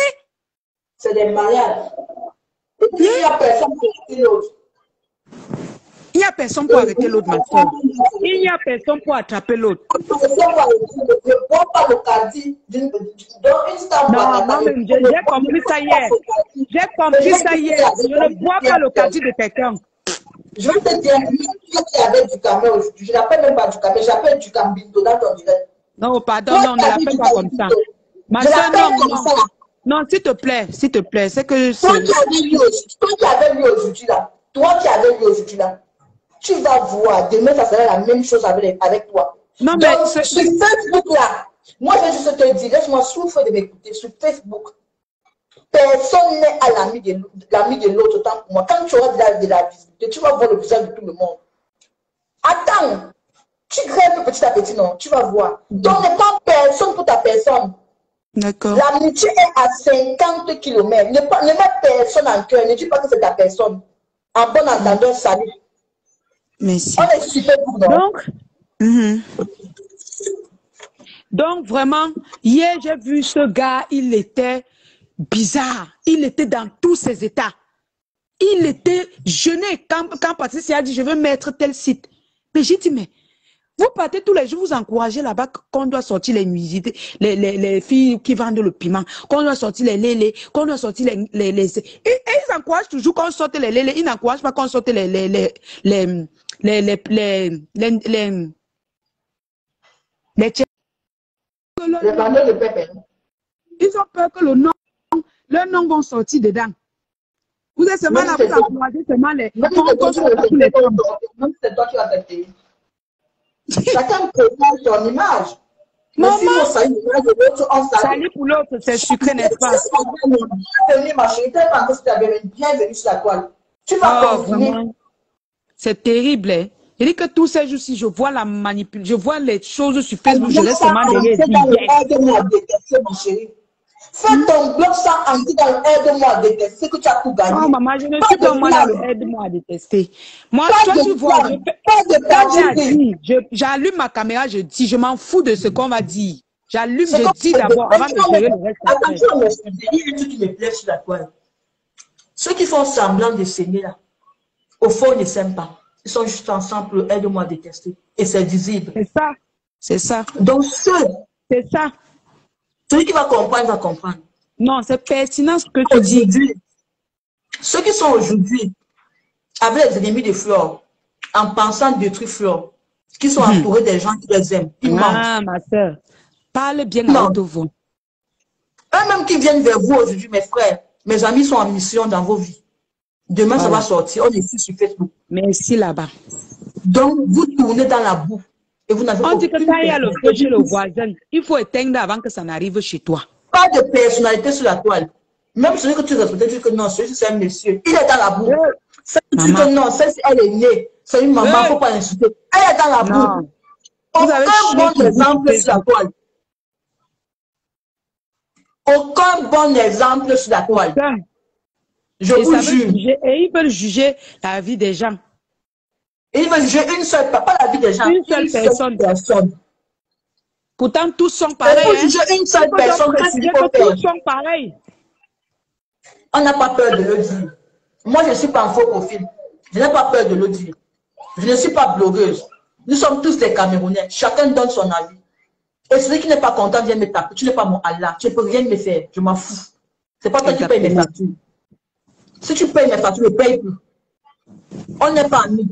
C'est des malades. Il n'y a personne qui est l'autre. Il Il n'y a personne pour arrêter l'autre, ma soeur. Il n'y a personne pour attraper l'autre. Je ne bois pas le caddie d'une star. Non, moi-même, j'ai compris ça hier. J'ai compris ça hier. Je ne bois pas le caddie de quelqu'un. Je vais te dire, même qui avait du camé aujourd'hui, je n'appelle même pas du camé, j'appelle du cambindo dans ton direct. Non, pardon, non, ne l'appelle pas comme ça. Ma soeur, non, non. Non, s'il te plaît, s'il te plaît, c'est que... Toi qui avais vu aujourd'hui là, toi qui avais vu aujourd'hui là, tu vas voir, demain ça sera la même chose avec, avec toi. Non, mais... Donc, sur Facebook là, moi je vais juste te dire, laisse-moi souffrir de m'écouter, sur Facebook, personne n'est à l'ami de l'autre autant que moi. Quand tu auras de la, de la visibilité, tu vas voir le visage de tout le monde. Attends, tu crèves petit à petit, non, tu vas voir. Donc ne prends personne pour ta personne. D'accord. L'amitié est à cinquante kilomètres. Ne, ne mets personne en cœur. Ne dis pas que c'est ta personne. En bon entendeur, salut. Merci. On est super pour nous. Donc, mm-hmm. Donc, vraiment, hier, j'ai vu ce gars, il était bizarre. Il était dans tous ses états. Il était jeûné. Quand, quand Patricia a dit, je veux mettre tel site. Mais j'ai dit, mais vous partez tous les jours, vous encouragez là-bas qu'on doit sortir les nuisités, les, les, les filles qui vendent le piment, qu'on doit sortir les lélés, qu'on doit sortir les... les, les et, et ils encouragent toujours qu'on sorte les lélés, ils n'encouragent pas qu'on sorte les... les, les, les, les, les, les, les, les, les, les vendeurs de pépé. Ils ont peur que le nom, leur nom vont sortir dedans. Vous êtes seulement là, vous encouragez seulement les... Même c'est toi qui vas te payer. Chacun présente son image. Maman, si on salue l'image de l'autre, on salue. Salut pour l'autre, c'est sucré, n'est-ce pas? Bienvenue, ma chérie. Tellement que tu as bienvenue sur la toile. Tu vas oh, continuer. C'est terrible, hein? Je dis que tous ces jours-ci, je vois la manipulation, je vois les choses sur Facebook, je laisse seulement derrière. Aide-moi à détester, ma chérie. Fais ton blog sans entrer dans le aide-moi à détester que tu as tout gagné. Oh maman, je ne suis pas moi dans le aide-moi à détester. Moi, toi tu vois, j'allume ma caméra, je dis, je m'en fous de ce qu'on va dire. J'allume, je dis d'abord avant de gérer le reste. Attention, il y a un truc qui me plaît sur la toile. Ceux qui font semblant de s'aimer là, au fond, ils ne s'aiment pas. Ils sont juste ensemble, aide-moi à détester. Et c'est visible. C'est ça. C'est ça. Donc, ceux. C'est ça. Celui qui va comprendre, va comprendre. Non, c'est pertinent ce que tu dis. Ceux qui sont aujourd'hui avec les ennemis de Flore, en pensant détruire Flore, qui sont mmh. entourés des gens qui les aiment, ils mentent. Ah, ma soeur, parle bien à haute voix. Eux-mêmes qui viennent vers vous aujourd'hui, mes frères, mes amis sont en mission dans vos vies. Demain, voilà. Ça va sortir. On est ici sur Facebook. Merci là-bas. Donc, vous tournez dans la boue. Et vous n'avez On dit que quand il y a le feu chez le voisin, il faut éteindre avant que ça n'arrive chez toi. Pas de personnalité sur la toile. Même celui que tu respectes, tu dis que non, celui-ci c'est un monsieur. Il est dans la boue. Euh, tu dis que non, celle-ci elle est née. C'est une maman, il euh, ne faut pas l'insulter. Elle est dans la boue. Aucun bon exemple sur la toile. Aucun bon exemple sur la toile. Je et vous jure. Juger, et ils veulent juger la vie des gens. Et ils veulent juger une seule, pas la vie des gens. Une seule, une personne. seule personne. Pourtant, tous sont pareils. Il faut juger hein? Une seule personne. Que tous sont pareils. On n'a pas peur de le dire. Moi, je ne suis pas en faux profil. Je n'ai pas peur de le dire. Je ne suis pas blogueuse. Nous sommes tous des Camerounais. Chacun donne son avis. Et celui qui n'est pas content vient me taper. Tu n'es pas mon Allah. Tu ne peux rien me faire. Je m'en fous. C'est pas toi qui payes mes factures. Si tu payes mes factures, ne paye plus. On n'est pas amis.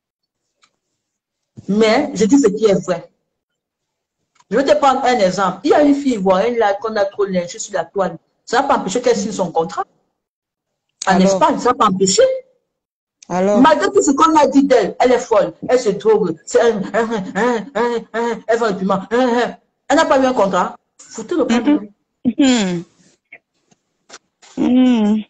Mais je dis ce qui est vrai. Je vais te prendre un exemple. Il y a une fille ivoirienne là qu'on a trop lynchée sur la toile. Ça ne va pas empêcher qu'elle signe son contrat. En Alors, Espagne, ça ne va pas empêcher. Alors, malgré tout ce qu'on a dit d'elle, elle est folle, elle se drogue, un, un, un, un, un, elle vend le piment. Un, un. Elle n'a pas eu un contrat. Foutez le contrat. Mm-hmm. Mm-hmm.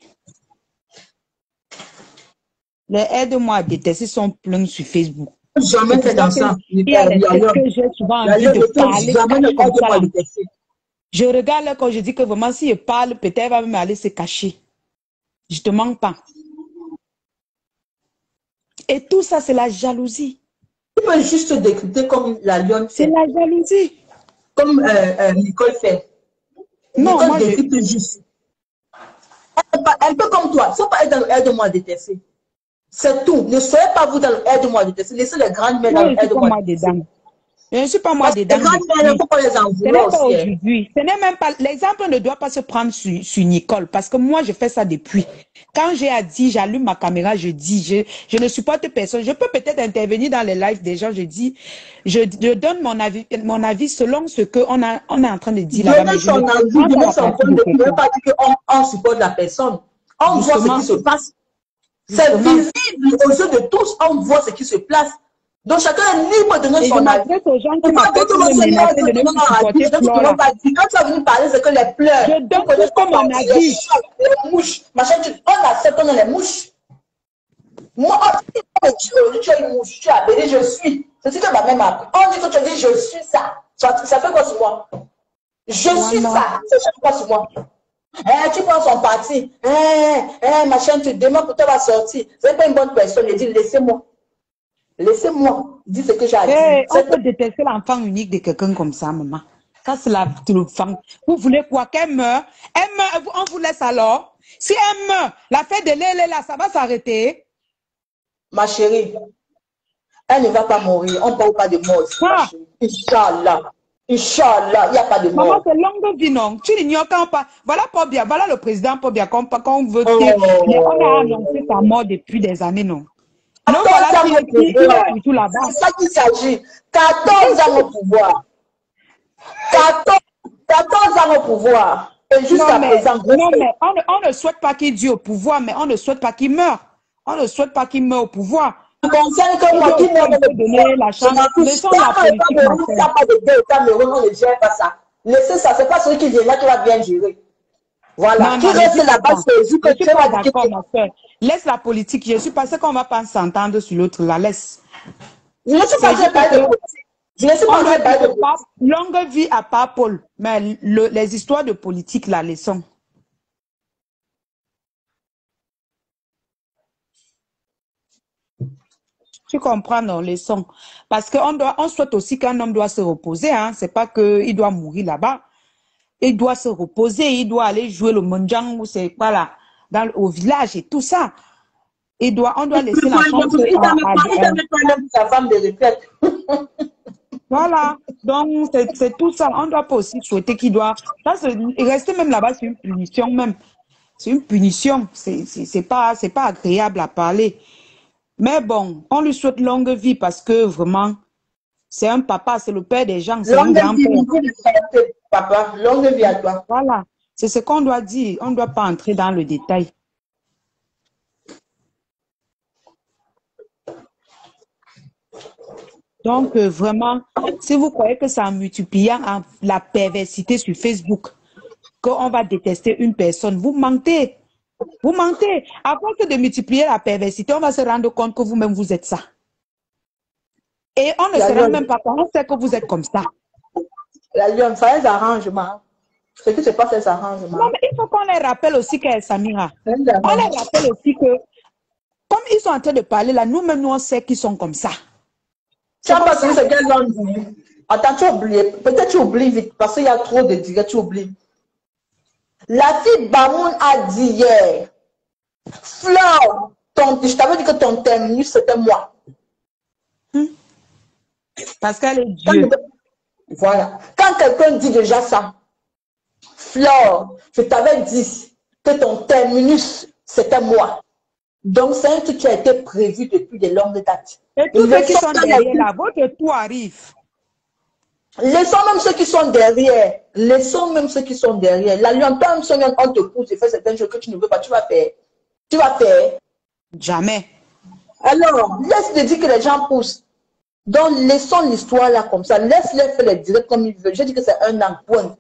Les aide-moi à détester sont pleins sur Facebook. Jamais fait dans ça. Il y a des trucs que j'ai souvent envie de parler. Comme ça. Je regarde là quand je dis que vraiment si je parle, peut-être elle va m'aller se cacher. Je te manque pas. Et tout ça, c'est la jalousie. Tu peux juste te décrypter comme la lionne fait. C'est la jalousie. Comme euh, euh, Nicole fait. Non, Nicole moi décrypte je... juste. Elle, elle peut comme toi. Il ne faut pas être dans l'aide-moi à détester. C'est tout. Ne soyez pas vous dans le aide-moi de tester. Laissez les grandes mères dans le aide-moi de tester. Je ne suis pas moi dedans. Les grandes mères, il ne faut pas les en Ce n'est vouloir pas aussi. aujourd'hui. Ce n'est même pas. L'exemple ne doit pas se prendre sur, sur Nicole parce que moi, je fais ça depuis. Quand j'ai à dire, j'allume ma caméra, je dis, je, je ne supporte personne. Je peux peut-être intervenir dans les lives des gens, je dis, je, je donne mon avis, mon avis selon ce qu'on a, on est en train de dire là-bas. Donner son avis, donner son point de vue, ne veut pas dire qu'on on supporte la personne. On voit ce qui se passe. C'est visible aux yeux de tous, on voit ce qui se passe. Donc chacun est libre de donner son avis. Aux gens qui m'appellent pour me menacer de ne pas supporter Flora. Quand tu as venu parler, c'est que les pleurs. Je donne tout mon avis. Les mouches, machin, on accepte, on a les mouches. Moi, tu as une mouche, tu as appelé, je suis. C'est ce que ma mère m'a appris. On dit que tu as dit, je suis ça. Ça fait quoi sur moi? Je suis ça. Ça fait quoi sur moi? Eh, tu prends son parti. Eh, eh, machin, tu demandes pour toi va sortir. C'est pas une bonne personne. Il dit, laissez-moi. Laissez-moi dire ce que j'ai à dire. Hey, on peut détester l'enfant unique de quelqu'un comme ça, maman. Ça, c'est la l'enfant. Vous voulez quoi? Qu'elle meure? Elle meurt, on vous laisse alors? Si elle meurt, la fête de Lélé, là, ça va s'arrêter? Ma chérie, elle ne va pas mourir. On ne parle pas de mort. Ah. Inch'Allah. Inch'Allah, il n'y a pas de mort. Maman, c'est longue vie, non? Tu l'ignores quand pas. Voilà Pobia, voilà le président Pobia, quand on veut Oh. dire. On a annoncé sa mort depuis des années, non? Non, voilà tout là-bas. C'est ça qu'il s'agit. quatorze ans au pouvoir. quatorze ans au pouvoir. Et jusqu'à présent. Non, mais on ne, on ne souhaite pas qu'il dure au pouvoir, mais on ne souhaite pas qu'il meure. On ne souhaite pas qu'il meure au pouvoir. Ça concerne que moi qui meurt de donner la chance. Laissons la politique. Il n'y a pas de guerre au Cameroun, on ne gère pas ça. Laissez ça, c'est pas celui qui vient là qui va bien gérer. Voilà. Non, qui non, reste là-bas, c'est juste que tu vas d'accord, ma soeur. Laisse la politique. Je suis passée qu'on va pas s'entendre sur l'autre. La laisse. Je ne suis pas en train de politique. Je ne suis pas en train de parler de politique. Longue vie à part Paul. Mais le, les histoires de politique, la laissons. Tu comprends, non, laissons. Parce qu'on doit, on souhaite aussi qu'un homme doit se reposer. Hein. C'est pas qu'il doit mourir là-bas. Il doit se reposer, il doit aller jouer le monjang ou c'est quoi là, dans, au village et tout ça. Il doit, on doit laisser la chance à, à, à, à, femme de retraite. Voilà, donc c'est tout ça. On doit pas aussi souhaiter qu'il doit. Rester même là-bas, c'est une punition même. C'est une punition. C'est pas, c'est pas agréable à parler. Mais bon, on lui souhaite longue vie parce que vraiment, c'est un papa, c'est le père des gens. Longue vie, papa, longue vie à toi. Voilà, c'est ce qu'on doit dire. On ne doit pas entrer dans le détail. Donc, euh, vraiment, si vous croyez que c'est en multipliant en la perversité sur Facebook qu'on va détester une personne, vous mentez. Vous mentez. À force de multiplier la perversité, on va se rendre compte que vous-même, vous êtes ça. Et on ne se rend même pas compte, on sait que vous êtes comme ça. La lionne, ça les arrangements. Ce qui se passe, c'est arrangements. Non, mais il faut qu'on les rappelle aussi qu'elle est Samira. On les rappelle aussi que, comme ils sont en train de parler là, nous-mêmes, nous, on sait qu'ils sont comme ça. Tu n'as pas vu ce qu'elles ont dit. Attends, tu as oublié. Peut-être tu oublies vite parce qu'il y a trop de directs, tu oublies. La fille Bamoun a dit hier, Flore, ton, je t'avais dit que ton terminus c'était moi. Hmm. Parce qu'elle est Dieu. Quand, voilà. Quand quelqu'un dit déjà ça, Flore, je t'avais dit que ton terminus c'était moi. Donc c'est un truc qui a été prévu depuis de longues dates. Et tous ceux qui sont derrière là, votre tout arrive. Laissons même ceux qui sont derrière. Laissons même ceux qui sont derrière. La lionne, toi, même on te pousse et fait certaines choses que tu ne veux pas, tu vas faire. Tu vas faire. Jamais. Alors, laisse te dire que les gens poussent. Donc, laissons l'histoire là comme ça. Laisse-les faire les directs comme ils veulent. Je dis que c'est un an, point.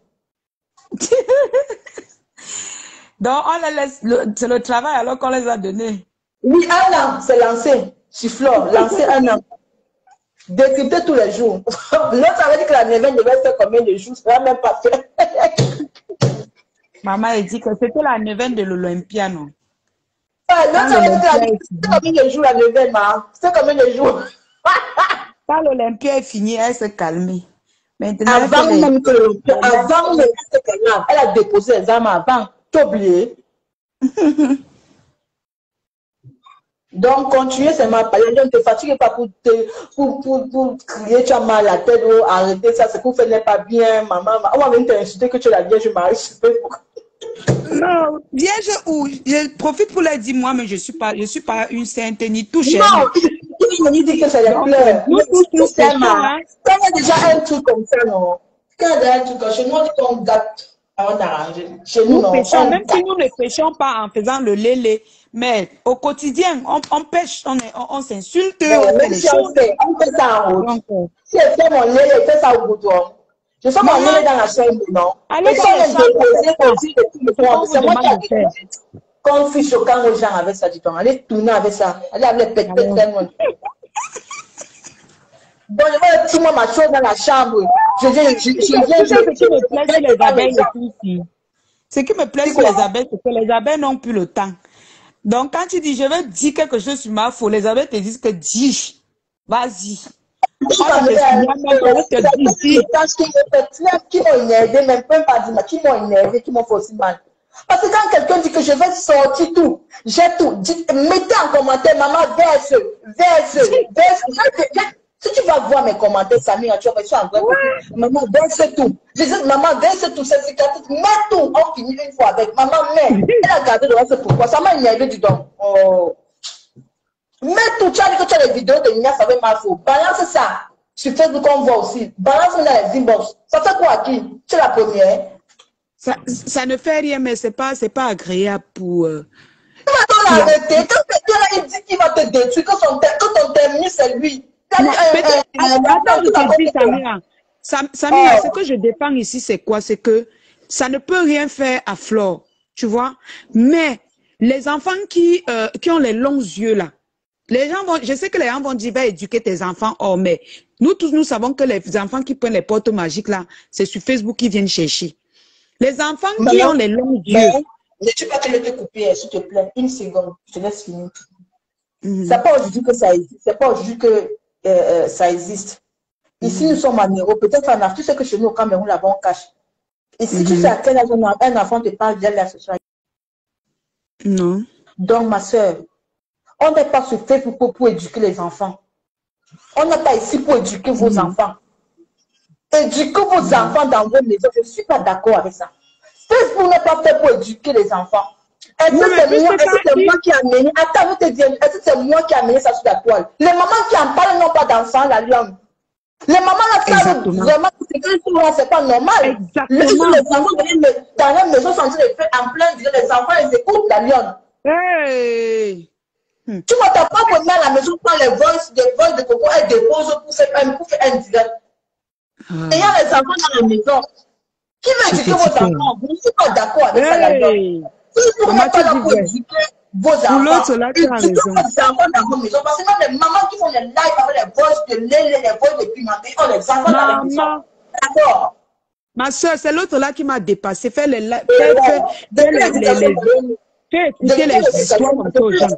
Donc, on les laisse. C'est le travail alors qu'on les a donné. Oui, un an, c'est lancé. Sur Flore, lancé un an. Décrypter tous les jours. L'autre avait dit que la neuvaine devait faire combien de jours? Ça n'a même pas fait. Maman a dit que c'était la neuvaine de l'Olympia, non? Ouais, l'autre avait dit que la neuvaine, c'était combien de jours la neuvaine, maman? C'était combien de jours? Quand l'Olympia est fini, elle s'est calmée. Maintenant, avant même les... que l'Olympia, avant même que elle a déposé les armes avant. T'as oublié? Donc, continuez seulement à parler. Ne te fatigue pas pour, te, pour, pour, pour crier, tu as mal à la tête, ou arrêter ça, c'est qu'on fait n'est pas bien, maman. On va venir t'insulter que tu es la Vierge Marie. Non, Vierge où je profite pour leur dire, moi, mais je ne suis pas, je suis pas une sainte ni touche. Non, il dit que c'est les pleurs. Nous tous, nous péchons, hein. Quand il y a déjà un truc comme ça, non. Quand il y a déjà un truc comme ça, chez nous, on gâte, on arrange. Chez nous, Nous non. péchons, même si nous ne péchons pas en faisant le lélé, mais au quotidien, on, on pêche, on, on, on s'insulte, on fait les si choses. on fait, on fait ça en route. Donc, euh, Si elle fait mon lait, elle fait ça au bouton. Je fais mon Maman, lait dans la chambre, non. allez Et dans si la on est chambre, déposé aussi, on vous c'est moi qui demande ai de faire. déposé. Quand on fait choquant aux gens avec ça, du temps, allez tourner avec ça. Allez avec les pètes, pètes, pètes. Donc, je vais tout ma chose dans la chambre. Je viens, je, je viens, Ce qui me plaît sur les abeilles aussi, ce qui me plaît sur les abeilles, c'est que les abeilles n'ont plus le temps. Donc, quand tu dis, je vais dire quelque chose sur ma faute, les abeilles te disent que dis, vas-y. Qui m'ont énervé, même pas dire, qui m'ont énervé, qui m'ont fait aussi mal. Parce que quand quelqu'un dit que je vais sortir tout, j'ai tout, dites, mettez en commentaire, maman, verse, verse, verse. Si tu vas voir mes commentaires, Samir, tu vas voir un vrai côté. Maman, verse tout. Je dis, maman, verse tout, c'est cicatrice, mets tout, on finit une fois avec. Maman, mets. Elle a gardé le reste pourquoi. Ça m'a énervé du don. Oh. Mets tout, tu as dit que tu as les vidéos de Nia, ça va mal faux. Balance ça. Sur Facebook, on voit aussi. Balance dans les inbox. Ça fait quoi à qui? Tu es la première. Ça, ça ne fait rien, mais c'est pas, c'est pas agréable pour. Euh, tu vas l'arrêter. Quand quelqu'un il dit qu'il va te détruire, que son terminus, c'est lui. Non, attends, je te dis, Samira. Sam, Samira, oh. Ce que je défends ici, c'est quoi? C'est que ça ne peut rien faire à Flore, tu vois. Mais les enfants qui, euh, qui ont les longs yeux là, les gens vont, je sais que les gens vont dire, va éduquer tes enfants. Oh, mais nous tous, nous savons que les enfants qui prennent les portes magiques là, c'est sur Facebook qu'ils viennent chercher. Les enfants mais qui non, ont les longs yeux. Ne tu pas te le couper, s'il te plaît, une seconde, je te laisse finir. Mm-hmm. C'est pas aujourd'hui que ça existe, c'est pas aujourd'hui que euh, euh, ça existe. Ici, mm-hmm. nous sommes en Europe, peut-être en Afrique, tu sais que chez nous au Cameroun, là-bas, on cache. Ici, mm-hmm. tu sais à quel âge un enfant te parle via la société. Non. Donc, ma soeur, on n'est pas sur Facebook pour, pour éduquer les enfants. On n'est pas ici pour éduquer vos mm-hmm. enfants. Éduquer vos mm-hmm. enfants dans vos maisons, je ne suis pas d'accord avec ça. Facebook n'est pas fait pour éduquer les enfants. Est-ce que c'est moi, est moi qui ai amené, attends, je te dis, est-ce que c'est moi qui ai amené ça sur la toile? Les mamans qui en parlent n'ont pas d'enfants, la langue. Les mamans là, savent vraiment que c'est pas normal. Les, les enfants dans la maison sont en train de faire en plein milieu, les enfants, ils écoutent la lionne. Hey. Hmm. Tu ne t'as pas connu à la maison quand les voices, des voices de coco, elles déposent pour faire un, pour faire un direct. Ah. Et il y a les enfants dans la maison. Qui veut éduquer vos enfants? Je ne suis pas d'accord avec hey. Ça là-dedans. Si vous n'êtes pas là pour éduquer vos enfants, éduquez vos enfants dans vos maisons. Parce que même les mamans qui font les lives avec les voices de lait, les voices de pimenté, ont les enfants dans la maison. D'accord. Ma soeur, c'est l'autre là qui m'a dépassé. Faire les lives. Faire, faire, faire les, les, les, faire écouter les histoires comme ça aux gens.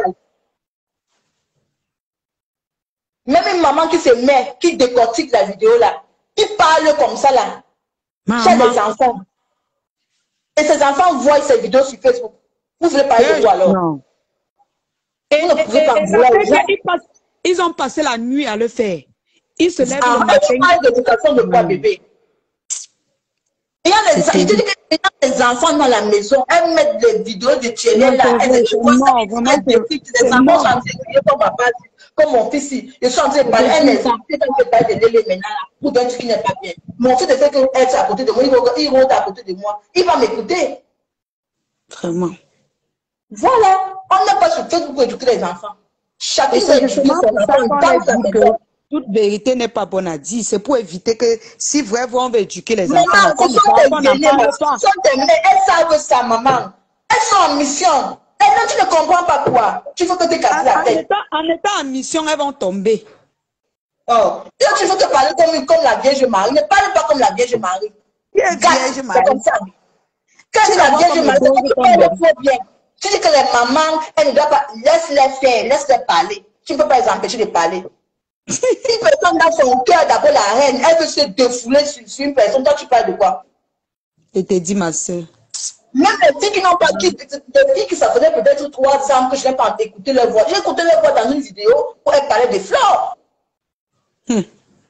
Même une maman qui se met, qui décortique la vidéo là, qui parle comme ça là, chez les enfants. Et ces enfants voient ces vidéos sur Facebook. Vous voulez parler de quoi alors? Non. Et, vous ne pouvez et, pas et, voir les gens. Ils, passent, ils ont passé la nuit à le faire. Ils se lèvent ah, le matin. Tu parles d'éducation de quoi, bébé? Il y a les, je dis qu'il y a des enfants dans la maison, elles mettent des vidéos de télé là, elles se posent des enfants sont en train de crier comme papa, comme mon fils ici. Ils sont en train de parler, elles les enfants, ils sont en train de parler de Lélé maintenant là, pour dire ce qui n'est pas bien. Mon fils, de fait qu'elle est à côté de moi, il rentre à côté de moi, il va m'écouter. Vraiment. Voilà, on n'est pas sur Facebook pour éduquer les enfants. Chacun doit éduquer son enfant dans sa maison. Toute vérité n'est pas bonne à dire. C'est pour éviter que si vraiment on veut éduquer les maman, enfants, comme ça, on n'en parle pas. Elles savent ça, maman. Elles sont en mission. Elles, tu ne comprends pas quoi. Tu veux que tu te casses la tête. En étant, en étant en mission, elles vont tomber. Oh, là, tu veux te parler comme, comme la Vierge Marie. Ne parle pas comme la Vierge Marie. Vierge Marie. C'est comme ça. Quand tu la Vierge Marie, tu parles trop bien. Tu dis que les mamans, elles ne doivent pas. Laisse-les faire, laisse-les parler. Tu ne peux pas les empêcher de parler. Une personne dans son cœur, d'abord la reine, elle veut se défouler sur, sur une personne. Toi, tu parles de quoi? Je te dis, ma soeur. Même les filles qui n'ont pas, qui, des filles qui ça faisait peut-être trois ans que je n'ai pas écouté leur voix. J'ai écouté leur voix dans une vidéo où elle parlait des fleurs. Hmm.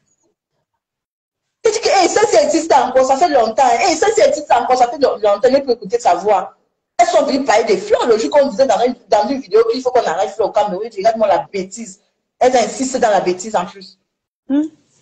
Je dis que hey, ça, ça existe encore, ça fait longtemps. Hey, ça, ça existe encore, ça fait longtemps. Je peux écouter sa voix. Elles sont venues parler des fleurs. Le jour qu'on disait dans une, dans une vidéo qu'il faut qu'on arrête fleurs au Cameroun, regarde-moi la bêtise. Elles insistent dans la bêtise en plus. Hmm.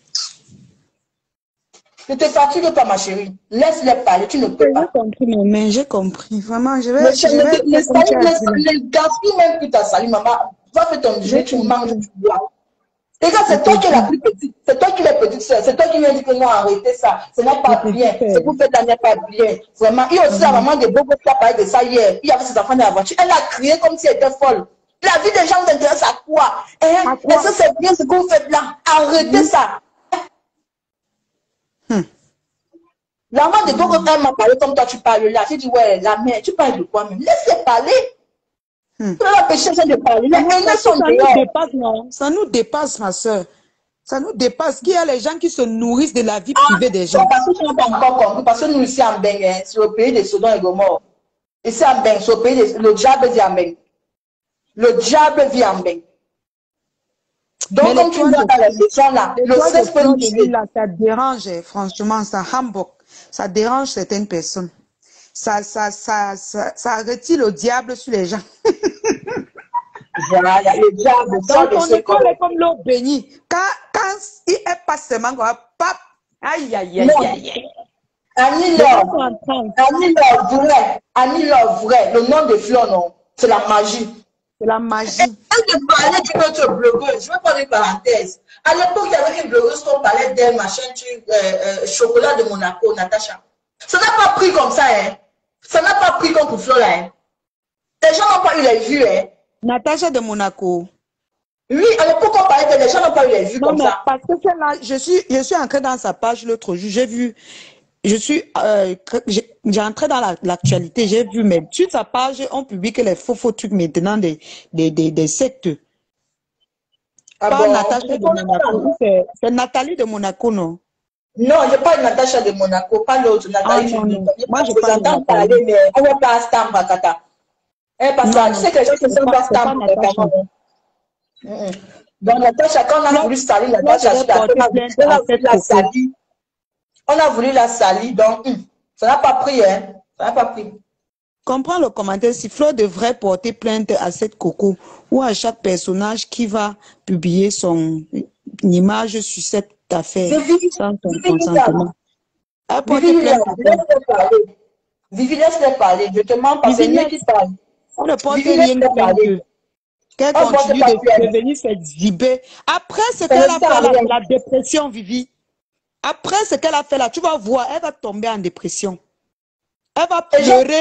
Ne te fatigue pas, ma chérie. Laisse-les parler, tu ne peux pas. J'ai compris, mais j'ai compris. Vraiment, je vais... Le, je le, vais le, le, le gaspille même plus ta salut, maman. Va faire ton déjeuner, tu manges, tu bois. Et ça, c'est toi qui es la plus petite. C'est toi qui es la petite soeur. C'est toi qui viens dire que non, arrêtez ça. Ce n'est pas bien. Ce que vous faites là n'est pas bien. Vraiment. Il y a aussi la maman de Bobo qui a parlé de ça hier. Il y avait ses enfants dans la voiture. Elle a crié comme si elle était folle. La vie des gens vous intéresse à quoi? Hein? Est-ce que c'est bien ce que vous faites là? Arrêtez ça. Hmm. La maman de Bobo, elle m'a parlé comme toi tu parles là. J'ai dit, ouais, la mère, tu parles de quoi même? Laisse-les parler. Hmm. Tu vas pécher de parler. Les haineux sont Ça nous dehors. dépasse, non? Ça nous dépasse, ma soeur. Ça nous dépasse. Qu'il y a les gens qui se nourrissent de la vie privée des gens. Parce que tu n'as pas encore compris. Parce que nous, ici en Beng, hein, c'est le pays des Sodom et Gomorre. Ici en Beng, c'est le pays des... Le diable vit en Beng. Le diable vit en Beng. Donc, comme tu vois dans la maison là, le stress peut nous tuer. Ça dérange, franchement, ça Hamburg. Ça dérange certaines personnes. Ça, ça, ça, ça, ça retire le diable sur les gens. Voilà, le diable. Donc, on est comme, comme l'eau bénie. Quand, quand il passe seulement, on va pap. Aïe, aïe, aïe, aïe, aïe. Annie Laure, Annie Laure, vrai, Annie Laure, vrai, le nom de fleurs, non, c'est la magie. C'est la magie. Elle te parlait d'une autre blogueuse, je vais prendre une parenthèse. À l'époque, il y avait une blogueuse qu'on parlait d'elle, machin, tu, euh, euh, chocolat de Monaco, Natacha. Ça n'a pas pris comme ça, hein. Ça n'a pas pris comme pour Fleur, hein. Les gens n'ont pas eu les vues, hein. Natacha de Monaco. Oui, à l'époque, on parlait de les gens n'ont pas eu les vues non, comme mais ça. Parce que là, je suis, je suis entrée dans sa page l'autre jour, j'ai vu, je suis, euh, j'ai entré dans l'actualité, la, j'ai vu, mais sur sa page, on publie que les faux faux trucs maintenant des, des, des, des sectes. Ah pas bon? Natacha de Monaco, c'est Nathalie de Monaco, non? Non, je parle de Natacha de Monaco, pas l'autre, Nathalie. Ah, non, non. Moi, je vous entends parler, mais on ne va pas à Stamba, Kata. Eh, parce que tu sais que les gens ne sont pas Stamba, Kata. Donc, Natacha, quand on a voulu salir Natacha, on a voulu la salir. On a voulu la salir, donc, ça n'a pas pris, hein. Ça n'a pas pris. Comprends le commentaire, si Fleur devrait porter plainte à cette coco ou à chaque personnage qui va publier son image sur cette affaire sans son consentement. Elle porte plainte. Vivi, laisse-les parler. Je te mens pas, c'est lui qui parle. On ne porte rien de plainte. Qu'elle continue de venir s'exhiber. Après ce qu'elle a fait, la, la dépression, Vivi. Après ce qu'elle a fait là, tu vas voir, elle va tomber en dépression. Elle va pleurer.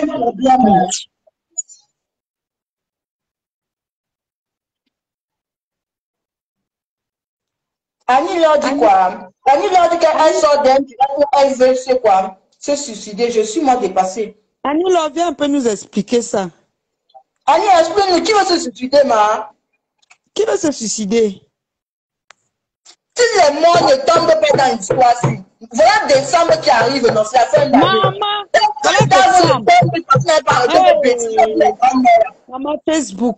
Annie leur dit quoi? Annie leur dit qu'elle sort d'elle, elle veut se quoi? Se suicider. Je suis moi dépassée. Annie leur vient un peu nous expliquer ça. Annie, explique-nous, qui va se suicider, ma? Qui va se suicider? Si les morts ne tombent pas dans l'histoire, si. Voilà décembre qui arrive, non, c'est la fin d'année. Maman, voilà décembre. Maman, Facebook.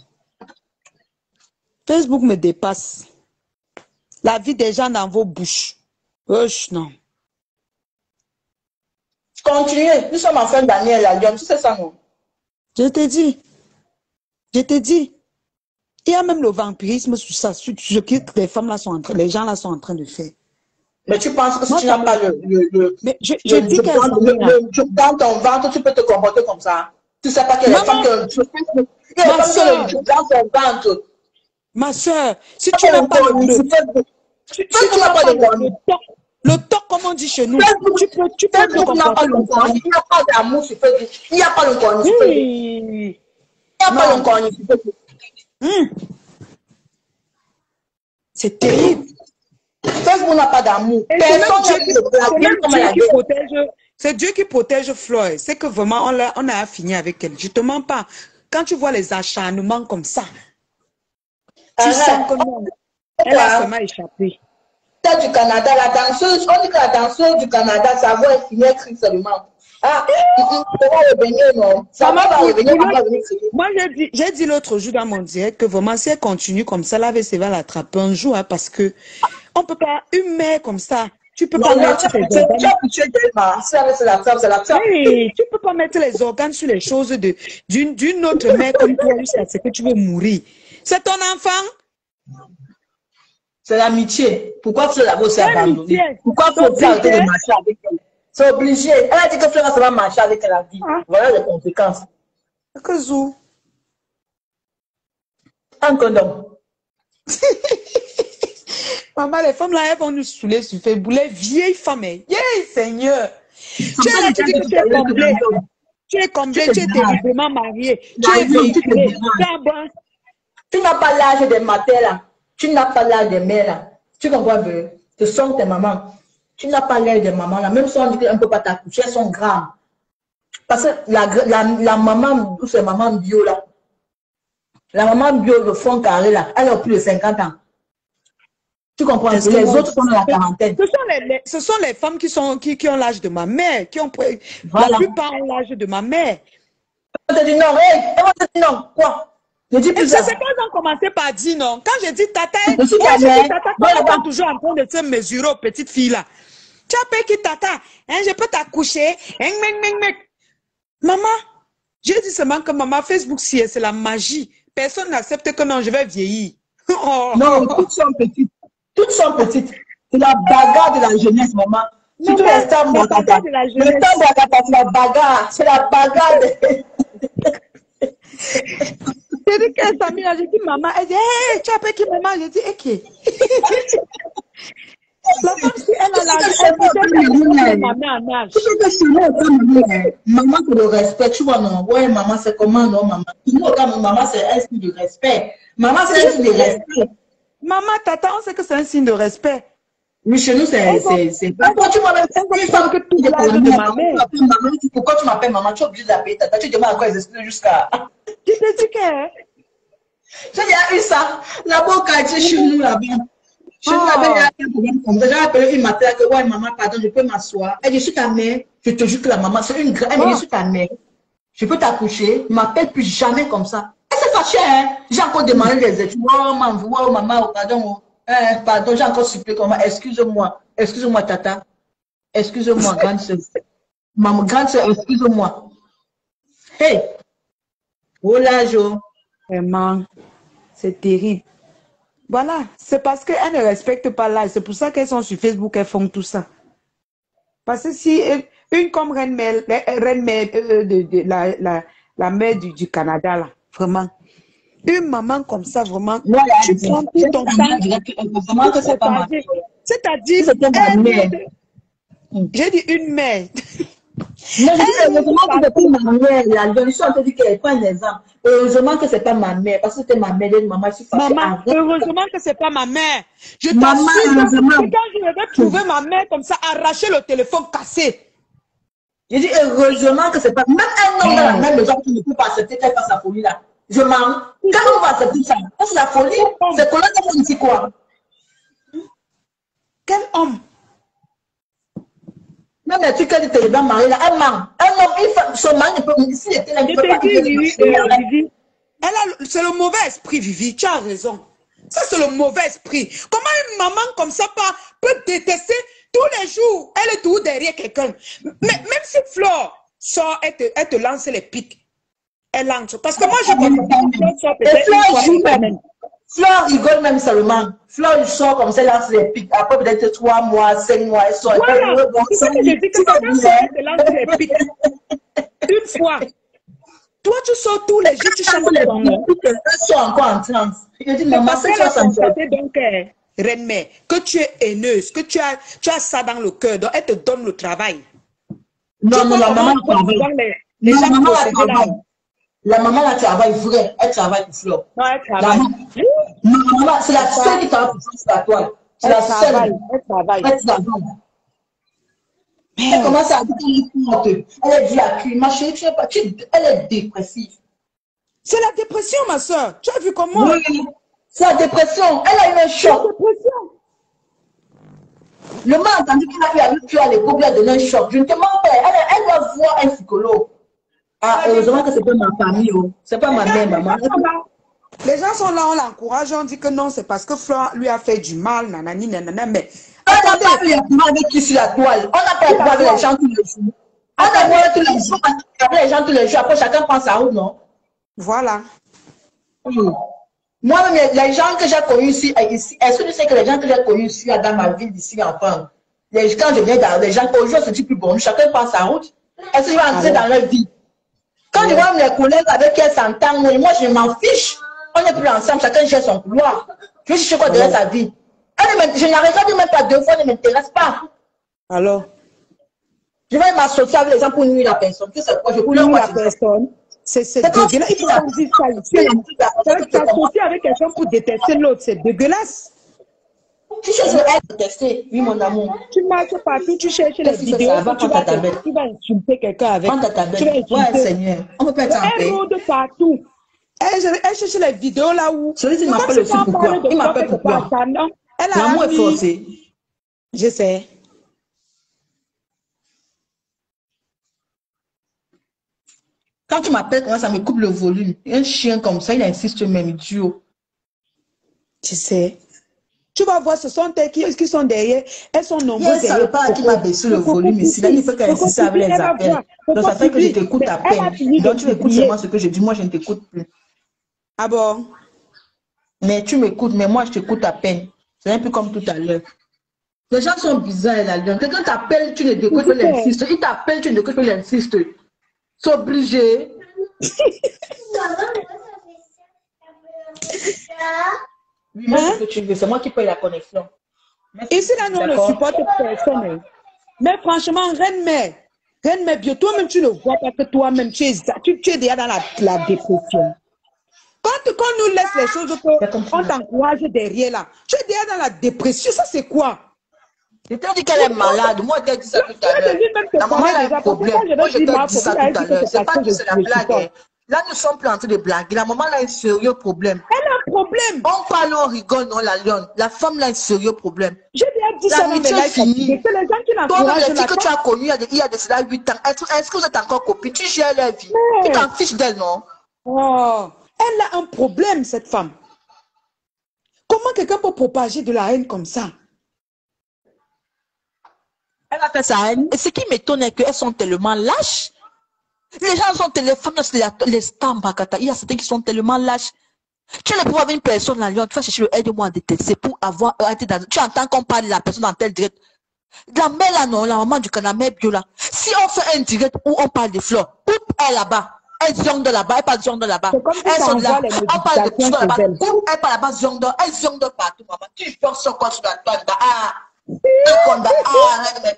Facebook me dépasse. La vie des gens dans vos bouches. Wesh, non. Continuez, nous sommes en fin d'année, la Lyon, tu sais ça, non? Je te dis. Je te dis. Il y a même le vampirisme sur ça, sur ce que les femmes là sont en train, les gens là sont en train de faire. Mais tu penses que si Moi, tu n'as pas le, le, le, mais je, je le, dis le, le, le, dans ton ventre, tu peux te comporter comme ça. Tu sais pas qu'il y a des femmes qui ont dans ton ventre. Ma soeur, si tu n'as pas le, le, si tu n'as pas le toc, le toc, comme on dit chez nous, tu peux, tu peux te comporter comme ça. Il n'y a pas d'amour sur Facebook. Il n'y a pas le corps sur Facebook. Il n'y a pas le corps sur Facebook. Hum. C'est terrible. Facebook n'a pas d'amour. Personne ne protège. C'est Dieu qui protège Fleur. C'est que vraiment, on a, on a fini avec elle. Je te mens pas. Quand tu vois les acharnements comme ça, tu sens que non, elle a seulement échappé. Du Canada, la danseuse, on dit que la danseuse du Canada, sa voix est finie, écrit seulement. Ah, ça va revenir, non. Ça va revenir, on va revenir. Moi, j'ai dit, j'ai dit l'autre jour dans mon direct que vraiment, si elle continue comme ça, la V C va l'attraper un jour, hein, parce que on peut pas, une mère comme ça, tu peux pas mettre tes organes. Tu as poussé tellement. Si c'est la trappe, c'est la trappe. Oui, tu peux pas mettre les organes sur les choses de d'une d'une autre mère comme toi jusqu'à ce que tu veux mourir. C'est ton enfant. C'est l'amitié. Pourquoi tu l'as aussi abandonné? Pourquoi tu as arrêté de marcher avec elle? C'est obligé. Elle a dit que Florence va marcher avec elle, a dit. Ah. Voilà les conséquences. Que zou. Un condom. Maman, les femmes là, elles vont nous saouler sur Facebook. Les vieilles femmes, yeah, Seigneur. Tu es là, tu dis que tu es comblé. Tu es comblé, tu es terriblement marié. Tu es véhiculé. Tu n'as pas l'âge des matins là. Tu n'as pas l'âge des mères là. Tu comprends que ce sont tes mamans. Tu n'as pas l'âge des mamans là. Même si on dit qu'on ne peut pas t'accoucher, elles sont grandes. Parce que la, la, la maman, ou c'est maman bio là. La maman bio, le fond carré là, elle a plus de cinquante ans. Tu comprends? Les que autres sont dans la quarantaine. Ce sont les, les, ce sont les femmes qui, sont, qui, qui ont l'âge de ma mère. Qui ont, voilà. La plupart ont l'âge de ma mère. Elle m'a dit non, hey, elle m'a dit non, quoi? Je dis plus ça. C'est quand ont commencé par dire non. Quand j'ai dit tata, je suis ouais, dit tata, quand on est toujours en train de se mesurer aux petites filles là. Tu as payé qui tata? Hein, je peux t'accoucher? Hein, mec, mec, mec. Maman, j'ai dit seulement que maman, Facebook, si c'est la magie. Personne n'accepte que non, je vais vieillir. Oh. Non, toutes sont petites. Toutes sont petites. C'est la bagarre de la jeunesse, maman. Si tu restes à moi, tata. Le temps de la tata, c'est la bagarre. C'est la bagarre de... J'ai dit que Samira, j'ai dit maman, elle dit, hé, tu as payé qui maman? J'ai dit, ok. La femme, si elle a la vie, maman, c'est le respect. Tu vois, non? Ouais, maman, c'est comment, non, maman? Maman, c'est un signe de respect. Maman, c'est un signe de respect. Maman, tata, on sait que c'est un signe de respect. Mais chez nous, c'est... Pourquoi tu m'appelles que tout de ma mère? Pourquoi tu m'appelles maman? Tu es obligé d'appeler tata. Tu demandes à quoi ils expliquent jusqu'à... Tu te dis que... Il y a eu ça. Là-bas au quartier, chez nous, là-bas. Chez nous, là-bas, il y a un problème. J'ai appelé une matin que, ouais, maman, pardon, je peux m'asseoir. Elle dit, je suis ta mère. Je te jure que la maman, c'est une grande... Elle me dit, je suis ta mère. Je peux t'accoucher. Ne m'appelle plus jamais comme ça. Elle s'est fâchée, hein. J'ai encore demandé des études. Oh, maman, oh, maman, pardon. Euh, pardon, j'ai encore supplié comment. Excuse-moi. Excuse-moi, tata. Excuse-moi, grande soeur. Maman, grande soeur, excuse-moi. Hey! Oh là, Jo. Vraiment, c'est terrible. Voilà, c'est parce qu'elles ne respectent pas l'âge. C'est pour ça qu'elles sont sur Facebook, elles font tout ça. Parce que si une comme Reine Mère, Reine Mère euh, de, de, la, la, la mère du, du Canada, là, vraiment. Une maman comme ça, vraiment, voilà, tu prends tout ton temps. C'est-à-dire, j'ai dit une mère. Mais je dis, heureusement que c'est pas ma mère, là. Je suis en train de dire qu'elle prend un exemple. Heureusement que c'est pas ma mère, parce que c'était ma mère, maman, je suis fâchée. Maman, heureusement que c'est pas ma mère. Je t'assure que quand je vais trouver ma mère comme ça, arracher le téléphone cassé. Je dis, heureusement que c'est pas... Même un homme dans la même maison qui ne peut pas accepter qu'elle fasse sa folie, là. Je mens. Quand on va accepter ça, c'est la folie. C'est qu'on a dit quoi? Quel homme? Même les trucs qu'elle était dans marié là, elle ment. Un homme, il fait, son mari ne peut pas, s'il était là, il ne peut pas. C'est le mauvais esprit, Vivi, tu as raison. Ça, c'est le mauvais esprit. Comment une maman comme ça peut détester tous les jours? Elle est toujours derrière quelqu'un. Même si Flore sort, elle te, elle te lance les pics. Elle lance. Parce que moi, je vois. Flore rigole même seulement. Flore, il sort comme ça, lance les pics. Après, peut-être trois mois, cinq mois, elle sort. Voilà. C'est ça que je dis que quand elle lance les pics. Une fois. Toi, tu sors tous les jours, tu chantes les pics. Elle sort encore en transe. Je dis, maman, c'est quoi ça? Donc, Reine Mère, que tu es haineuse, que tu as, tu as ça dans le cœur, donc elle te donne le travail. Non, non, la maman travaille. Les gens maman travaille. La maman, elle travaille vrai. Elle travaille pour Flore. Non, elle travaille. Maman, c'est la seule qui travaille pour Flore, c'est la toile. C'est la seule. Elle travaille. Elle travaille. Elle commence à dire qu'elle est Elle est due à qui? Ma chérie, tu sais pas. Elle est dépressive. C'est la dépression, ma soeur. Tu as vu comment? Oui, c'est la dépression. Elle a eu un choc. Le malentendu qu'il a eu avec tu as les coups, lui a donné un choc. Je ne te mens pas. Elle, elle doit voir un psychologue. Ah, heureusement que c'est pas ma famille. Oh. C'est pas ma mère, maman. Les gens sont là, on l'encourage, on dit que non, c'est parce que Florent lui a fait du mal, nanani, nanana, mais... On n'a pas eu les pouvoirs avec qui sur la toile. On n'a pas eu pouvoir avec les gens tous les jours. On a vu tous les jours, avec les gens tous les jours. Après, chacun prend sa route, non? Voilà. Oui. Moi-même, les, les gens que j'ai connus ici, ici est-ce que tu sais que les gens que j'ai connus ici, dans ma ville d'ici, enfin, les, quand je viens dans les gens, aujourd'hui, c'est plus bon, chacun prend sa route. Est-ce que je vais entrer dans leur vie? Quand ouais. Je vois mes collègues avec qui elles s'entendent, moi, je m'en fiche. On n'est plus ensemble, chacun gère son couloir. Je vais chercher quoi derrière sa vie. Elle, je n'arrive même pas deux fois, ne m'intéresse pas. Alors? Je vais m'associer avec les gens pour nuire la personne. Tu sais quoi, je pleure la personne. C'est dégueulasse. Il faut qu'on dise ça ici. S'associer avec quelqu'un pour détester l'autre, c'est dégueulasse. Tu cherches à détester, oui, mon amour. Tu marches partout, tu cherches les vidéos, tu vas, tu vas insulter quelqu'un avec. Prends ta tablette. Ouais, Seigneur. On peut pas être en paix. Elle rôde partout. Elle, elle cherche les vidéos là où. Celui-ci m'appelle aussi pourquoi. Il m'appelle pourquoi. L'amour est forcé. Je sais. Quand tu m'appelles, comment ça me coupe le volume. Un chien comme ça, il insiste même, idiot. Tu sais. Tu vas voir, ce sont elles qui, qui sont derrière. Elles sont nombreuses. Il y a un salopard qui m'a baissé le volume ici. Là, il faut qu'elle insiste avec les appels. Donc, ça fait que je t'écoute à peine. Donc, tu écoutes seulement ce que je dis. Moi, je ne t'écoute plus. Ah bon? Mais tu m'écoutes, mais moi, je t'écoute à peine. C'est un peu comme tout à l'heure. Les gens sont bizarres, là. Quelqu'un t'appelle, tu ne découtes pas, il insiste. Il t'appelle, tu ne découtes pas, il insiste. C'est obligé. Oui, moi, hein? Ce que tu veux, c'est moi qui paye la connexion. Merci. Ici, là, nous, on ne supporte personne. Mais franchement, Reine-Mère, Reine-Mère, bio, toi-même, tu ne vois pas que toi-même, tu es, tu, tu es déjà dans la, la dépression. Quand, quand on nous laisse les choses, on t'encourage derrière là. Tu es déjà dans la dépression, ça c'est quoi? Je t'ai dit qu'elle est malade. Moi, je t'ai dit ça tout à l'heure. La maman a un problème. Moi, je t'ai dit ça tout à l'heure. C'est pas que c'est la blague. Là, nous sommes plus en train de blaguer. La maman a un sérieux problème. Elle a un problème. On parle, on rigole, non, la lionne. La femme a un sérieux problème. J'ai bien dit ça dans mes lives. C'est les gens qui l'encouragent. Toi, les filles que tu as connues il y a de cela huit ans, est-ce que vous êtes encore copine? Tu gères leur vie. Tu t'en fiches d'elle, non? Oh, elle a un problème, cette femme. Comment quelqu'un peut propager de la haine comme ça? Elle a fait sa haine. Et ce qui m'étonne est qu'elles sont tellement lâches. Les gens sont téléphones, les stambes, il y a certains qui sont tellement lâches. Tu as le pouvoir avec une personne, là, tu vas chercher le aide-moi à détester pour avoir été dans. Tu entends qu'on parle de la personne en tel direct. La mère là, non, la maman du canard, mère bio là. Si on fait un direct où on parle de fleurs, coupe elle là-bas. Elle zionde là-bas, elle parle zionde là-bas. Elle sont là, on parle de fleurs là-bas. Coupe elle parle là-bas, zionde, elle zionde partout, maman. Tu fais sur quoi sur la toile, ah, ah, arrête,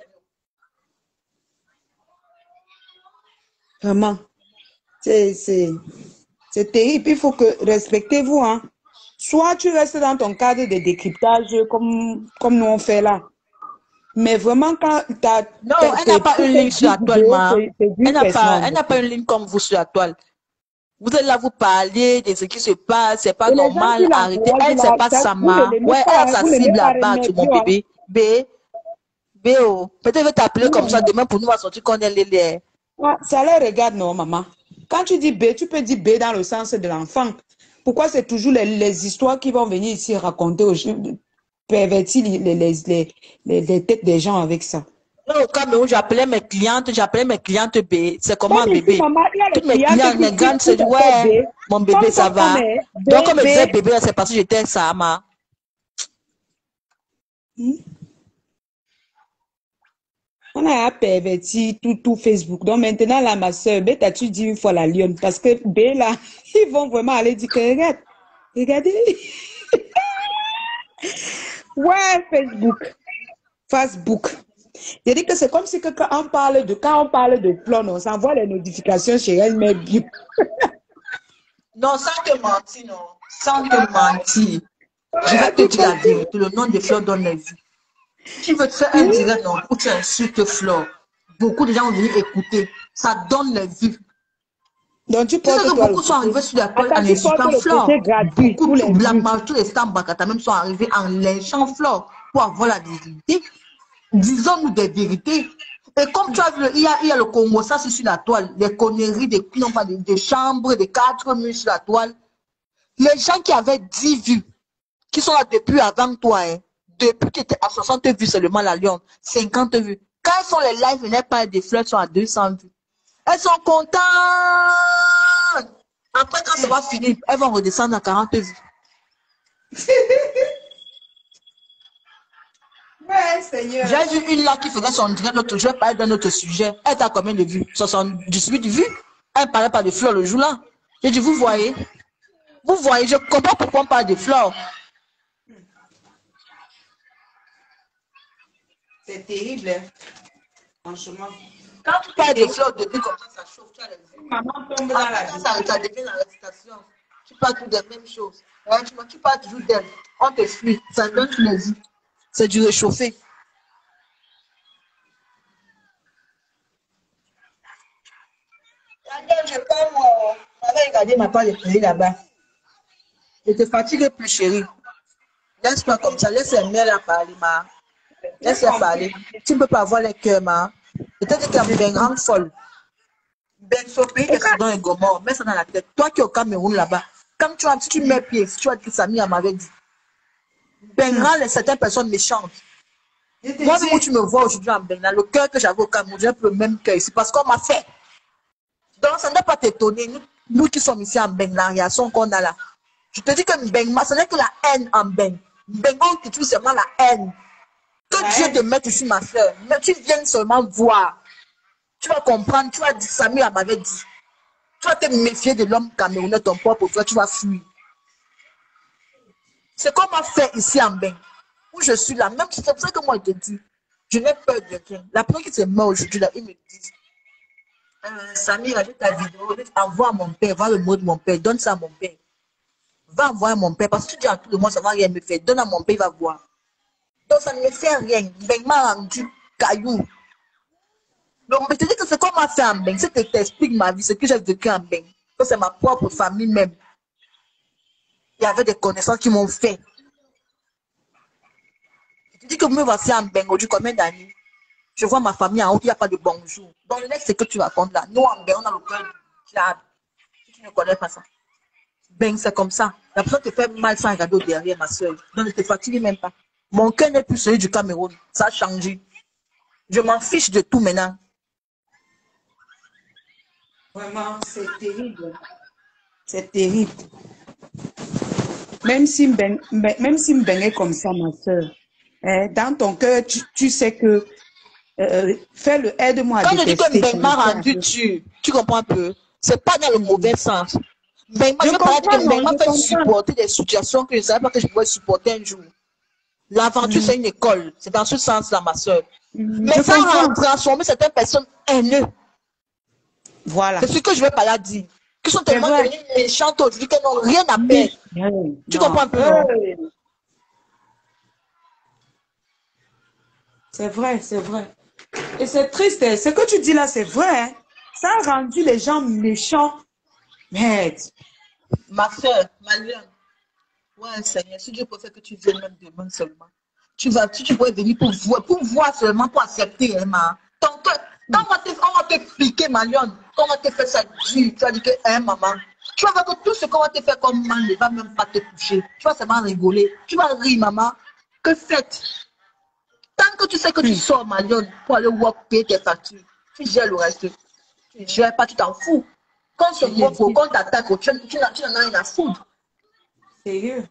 Vraiment, c'est terrible. Il faut que respectez-vous. Hein. Soit tu restes dans ton cadre de décryptage comme, comme nous on fait là. Mais vraiment, quand tu as... Non, elle n'a pas une ligne sur la toile, ma. Elle n'a pas, pas une ligne comme vous sur la toile. Vous êtes là, vous parlez de ce qui se passe, c'est pas normal, arrêtez. Elle, c'est pas sa main. Ouais, elle a sa cible là-bas, tu mon bébé. B, B, oh. Peut-être elle va t'appeler comme ça demain pour nous va sortir qu'on est les. Ah, ça les regarde, non, maman. Quand tu dis B, tu peux dire B dans le sens de l'enfant. Pourquoi c'est toujours les, les histoires qui vont venir ici raconter aux gens, pervertir les, les, les, les, les têtes des gens avec ça? Non, au Cameroun, j'appelais mes clientes, j'appelais mes clientes B. C'est comment un bébé? Maman, toutes mes clientes, mes grandes, c'est ouais, mon bébé, ça va. Donc, comme elle disait bébé, c'est parce que j'étais ça, ma. Hmm? On a perverti tout, tout Facebook. Donc maintenant, là, ma soeur, B, t'as-tu dit une fois la lionne? Parce que B, là, ils vont vraiment aller dire que regarde, regardez. Ouais, Facebook. Facebook. J'ai dit que c'est comme si que quand on parle de, quand on parle de plan, on s'envoie les notifications chez elle, mais bien. Non, sans te mentir, non. Sans te mentir. Je vais te dire la vérité. Le nom de Fleur donne la vie. Tu veux te faire un direct, non, où tu insultes Flore. Beaucoup de gens vont venir écouter. Ça donne les vues. Donc tu sais que beaucoup sont arrivés sur la toile en insultant Flore. Beaucoup, tous les Black March, tous les Stambakata même sont arrivés en lynchant Flore pour avoir la visibilité. Disons-nous des vérités. Et comme tu as vu, il y a, il y a le Congo, ça c'est sur la toile. Les conneries, des, non, pas des, des chambres, des quatre murs sur la toile. Les gens qui avaient dix vues, qui sont là depuis avant toi, hein, depuis qu'ils étaient à soixante vues seulement la Lyon, cinquante vues. Quand ils font les lives, ils n'ont pas des fleurs, sont à deux cents vues. Elles sont contentes. Après, quand ça va finir, elles vont redescendre à quarante vues. Ouais, Seigneur. J'ai vu une là qui faisait son direct l'autre jour, parler d'un autre sujet. Elle t'a combien de vues? soixante-dix-huit vues. Elle ne parlait pas de fleurs le jour-là. J'ai dit, vous voyez? Vous voyez, je comprends pourquoi on parle de fleurs. C'est terrible, hein. Franchement. Quand tu parles de fleurs, depuis comme ça, ça chauffe. Tu as les vues. Maman tombe dans la Après, ça, ça devient la récitation. Tu parles tout des mêmes choses. Ouais, tu, tu parles toujours d'elle. On te suit. Ça donne tous les vues. C'est du réchauffé. Je peux moi. J'avais regardé ma part de télé là-bas. Je te fatigue plus, chérie. Laisse-moi comme ça. Laisse les mères là parler, ma. Laisse-les parler. Tu ne peux pas avoir les cœurs, ma. Peut-être qu'elle est une grande folle. Ben, ce pays est Sodome et Gomorrhe. Mets ça dans la tête. Toi qui es au Cameroun là-bas, quand tu, as, si tu mets pied, si tu as dit que Samy m'avait dit, Bengra, les certaines personnes méchantes. Moi-même, où tu me vois aujourd'hui en Bengra, le cœur que j'avais au Cameroun, j'ai le même cœur ici parce qu'on m'a fait. Donc, ça ne doit pas t'étonner. Nous, nous qui sommes ici en Bengra, la réaction qu'on a là. Je te dis que Bengra, ce n'est que la haine en Ben. Bengra, on cultive seulement la haine. Que ouais. Dieu te mette ici, ma soeur. Mais tu viens seulement voir. Tu vas comprendre. Tu vas dire, Samy m'avait dit. Tu vas te méfier de l'homme camerounais, ton propre frère, tu vas fuir. C'est comme on fait ici en Ben, où je suis là. Même si c'est pour ça que moi, je te dis, je n'ai peur de rien. La personne qui se meurt aujourd'hui, là, il me dit, euh, Samy, rajoute ta vidéo, envoie à mon père, va le mot de mon père, donne ça à mon père. Va envoyer à mon père, parce que tu dis à tout le monde, ça ne va rien me faire. Donne à mon père, il va voir. Donc ça ne me fait rien. Ben m'a rendu caillou. Donc je te dis que c'est comme on fait en Ben. C'est que je t'explique ma vie, ce que j'ai vécu en Ben. C'est ma propre famille même. Il y avait des connaissances qui m'ont fait. Je te dis que me voici en Ben aujourd'hui combien d'années? Je vois ma famille en haut, il n'y a pas de bonjour. Donc le next, c'est que tu racontes là. Nous en Ben, on a le cœur diable. Si tu ne connais pas ça. Ben, c'est comme ça. La personne te fait mal sans regarder derrière, ma soeur. Donc ne te fatigue même pas. Mon cœur n'est plus celui du Cameroun. Ça a changé. Je m'en fiche de tout maintenant. Vraiment, c'est terrible. C'est terrible. Même si Mbeng, même si Mbeng est comme ça, ma soeur, hein, dans ton cœur, tu, tu sais que euh, fais-le, aide-moi à Quand je dis que détester. Mbeng m'a rendu tu, tu comprends un peu? C'est pas dans le mauvais sens. Mbeng m'a fait supporter des situations que je ne savais pas que je pouvais supporter un jour. L'aventure, mm. c'est une école. C'est dans ce sens-là, ma soeur. Mm. Mais je ça comprends. A transformé certaines personnes haineuses. Voilà. C'est ce que je veux pas la dire. Qui sont tellement devenues méchantes aujourd'hui qu'elles n'ont rien à perdre. Mm. Tu non. comprends un peu? Mm. C'est vrai, c'est vrai. Et c'est triste. Ce que tu dis là, c'est vrai. Hein? Ça a rendu les gens méchants. Merde. Ma soeur, ma lionne. Ouais, Seigneur, si Dieu peut faire que tu viennes même demain seulement. Tu vas, tu, tu pourrais venir pour voir, pour voir seulement, pour accepter, hein, ma. Ton cœur, quand on va te piquer, ma lionne, quand on va te faire ça dur, tu vas dire que, hein, maman, tu vas voir que tout ce qu'on va te faire comme mal ne va même pas te toucher. Tu vas seulement rigoler. Tu vas rire, maman. Que faites? Tant que tu sais que tu sors, ma lionne, pour aller voir payer tes factures, tu gères le reste. Tu ne gères pas, tu t'en fous. Quand ce mot, quand t'attaques, tu, tu, tu n'en as rien à foutre. Sérieux.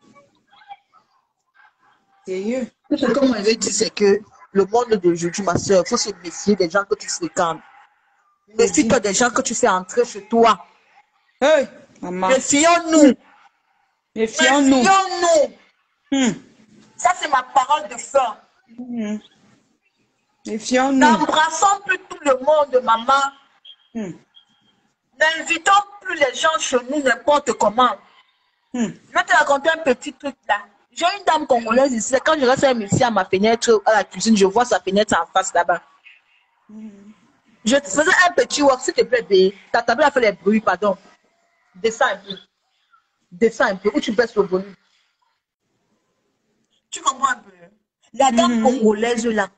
Sérieux. Ce que moi je veux dire, c'est que le monde d'aujourd'hui, ma soeur, il faut se méfier des gens que tu fréquentes. Méfie-toi des gens que tu fais entrer chez toi. Hey, maman. Méfions-nous. Méfions-nous. Méfions-nous. Hmm. Ça, c'est ma parole de fin. Hmm. Méfions-nous. N'embrassons plus tout le monde, maman. Hmm. N'invitons plus les gens chez nous n'importe comment. Hmm. Je vais te raconter un petit truc là. J'ai une dame congolaise ici. Quand je reste ici à ma fenêtre, à la cuisine, je vois sa fenêtre en face là-bas. Hmm. Je te faisais un petit work, s'il te plaît, bé. Ta table a fait les bruits, pardon. Descends un peu. Descends un peu. Où tu baisses le volume. Tu comprends un peu? La dame hmm. congolaise là.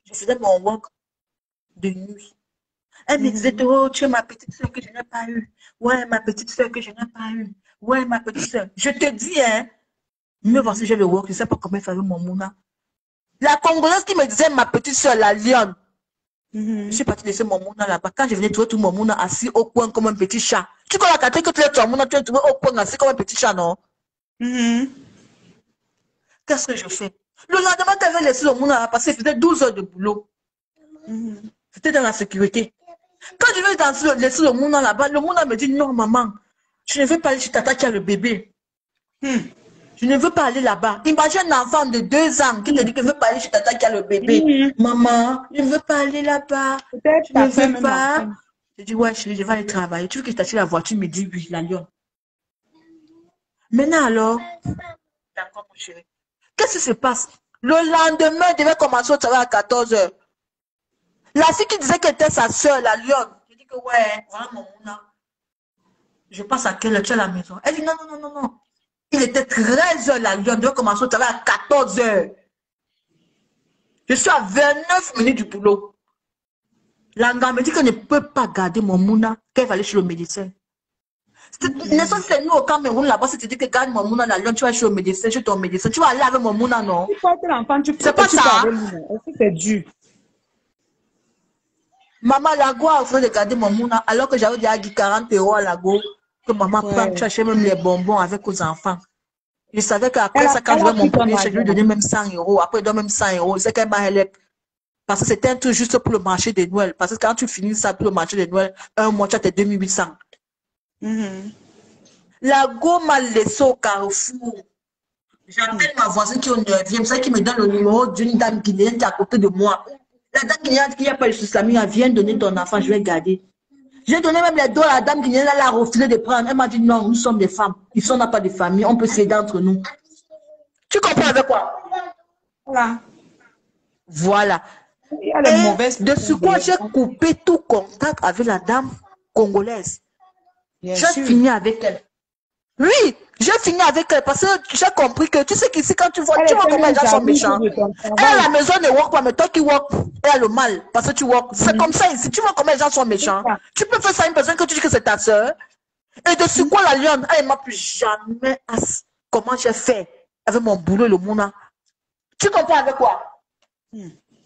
Je faisais mon work de nuit. Elle me disait, oh, tu es ma petite soeur que je n'ai pas eue. Ouais, ma petite soeur que je n'ai pas eue. Ouais, ma petite soeur. Je te dis, hein, me voici, j'ai le work, je ne sais pas comment faire mon mouna. La Congolaise qui me disait, ma petite soeur, la lionne. Mm-hmm. Je suis partie laisser mon mouna là-bas. Quand je venais trouver tout mon mouna assis au coin comme un petit chat. Tu connais la catégorie que tu es ton mouna, tu es trouvé au coin assis comme un petit chat, non? Mm-hmm. Qu'est-ce que je fais? Le lendemain, tu avais laissé le mouna là, parce qu'il faisait douze heures de boulot. Mm-hmm. C'était dans la sécurité. Quand je vais dans le, laisser le mouna là-bas, le mouna me dit, non, maman, je ne veux pas aller chez tata qui a le bébé. Mm. Je ne veux pas aller là-bas. Imagine un enfant de deux ans qui te dit qu'il ne veut pas aller chez tata qui a le bébé. Mmh. Maman, je ne veux pas aller là-bas. Je ne veux pas. Je dis, ouais, chérie, je vais aller travailler. Tu veux que je t'achète la voiture? Il me dit, oui, la lionne. Maintenant alors, d'accord, mon chéri. Qu'est-ce qui se passe? Le lendemain, je devais commencer au travail à quatorze heures. La fille qui disait qu'elle était sa soeur, la lionne. Je dis que, ouais, voilà mon mouna. Je passe à quelle heure? Tu es à la maison. Elle dit, non, non, non, non, non. Il était treize heures, la lionne devait commencer au travail à quatorze heures. Je suis à vingt-neuf minutes du boulot. L'anga me dit qu'elle ne peut pas garder mon mouna, qu'elle va aller chez le médecin. N'est-ce pas c'est nous au Cameroun là-bas, si tu dis que garde mon mouna, la lionne, tu vas chez le médecin, chez ton médecin, tu vas aller avec mon mouna, non? C'est pas ça. C'est dur. Maman Lago a offert de garder mon mouna, alors que j'avais déjà dit quarante euros à Lago. Que maman ouais. Prend, tu achètes même les bonbons avec aux enfants. Je savais qu'après ça, quand je vais mon premier chèque, je lui donnais même cent euros. Après, il donne même cent euros. C'est qu'elle m'a élève. Parce que c'était un truc juste pour le marché de Noël. Parce que quand tu finis ça pour le marché de Noël, un mois, tu as tes deux mille huit cents. Mm-hmm. La go m'a laissé au carrefour. J'appelle ma voisine qui est au neuvième, celle qui me donne le numéro d'une dame guinéenne qui est à côté de moi. La dame guinéenne qui appelle sur Samy, elle vient donner ton enfant, je vais garder. J'ai donné même les dos à la dame qui elle a refusé de prendre. Elle m'a dit non, nous sommes des femmes. Ici, on n'a pas de famille. On peut s'aider entre nous. Tu comprends avec quoi? Voilà. Voilà. Il y a les mauvaises de ce quoi j'ai coupé tout contact avec la dame congolaise. J'ai fini avec elle. Oui, j'ai fini avec elle parce que j'ai compris que tu sais qu'ici, quand tu vois, elle tu vois comment les gens sont méchants. Elle à la maison ne work pas, mais toi qui work, elle a le mal parce que tu work. C'est mm. comme ça ici. Tu vois comment les gens sont méchants. Tu peux faire ça à une personne que tu dis que c'est ta soeur. Et de ce quoi la lionne, elle ne m'a plus jamais as comment j'ai fait avec mon boulot et le mouna. Tu comprends avec quoi? Mm.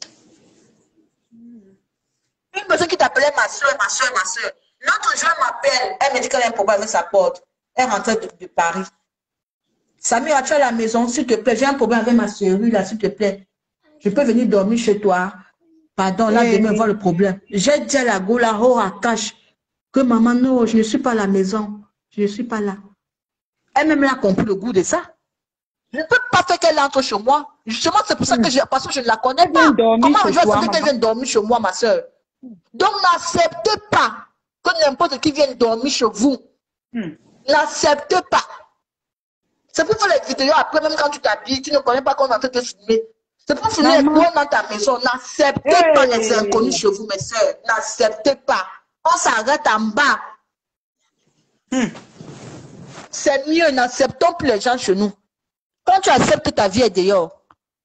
Une personne qui t'appelait ma soeur, ma soeur, ma soeur. L'autre jour, elle m'appelle. Elle me dit qu'elle a un problème avec sa porte. Elle rentrait de, de Paris. Samir, tu es à la maison, s'il te plaît. J'ai un problème avec ma soeur, là, s'il te plaît. Je peux venir dormir chez toi. Pardon, là, hey, demain, hey. Voir le problème. J'ai dit à la gola, oh, à cache, que maman, non, je ne suis pas à la maison. Je ne suis pas là. Elle-même a compris le goût de ça. Je ne peux pas faire qu'elle entre chez moi. Justement, c'est pour ça que je, parce que je ne la connais pas. Comment je vais accepter qu'elle vienne dormir chez moi, ma soeur? Donc, n'acceptez pas que n'importe qui vienne dormir chez vous. Hmm. N'acceptez pas. C'est pour faire les vidéos après, même quand tu t'habilles, tu ne connais pas qu'on est en train de te filmer. C'est pour filmer les coins dans ta maison. N'acceptez hey. Pas les inconnus chez vous, mes soeurs. N'acceptez pas. On s'arrête en bas. Hmm. C'est mieux, n'acceptons plus les gens chez nous. Quand tu acceptes, ta vie est dehors.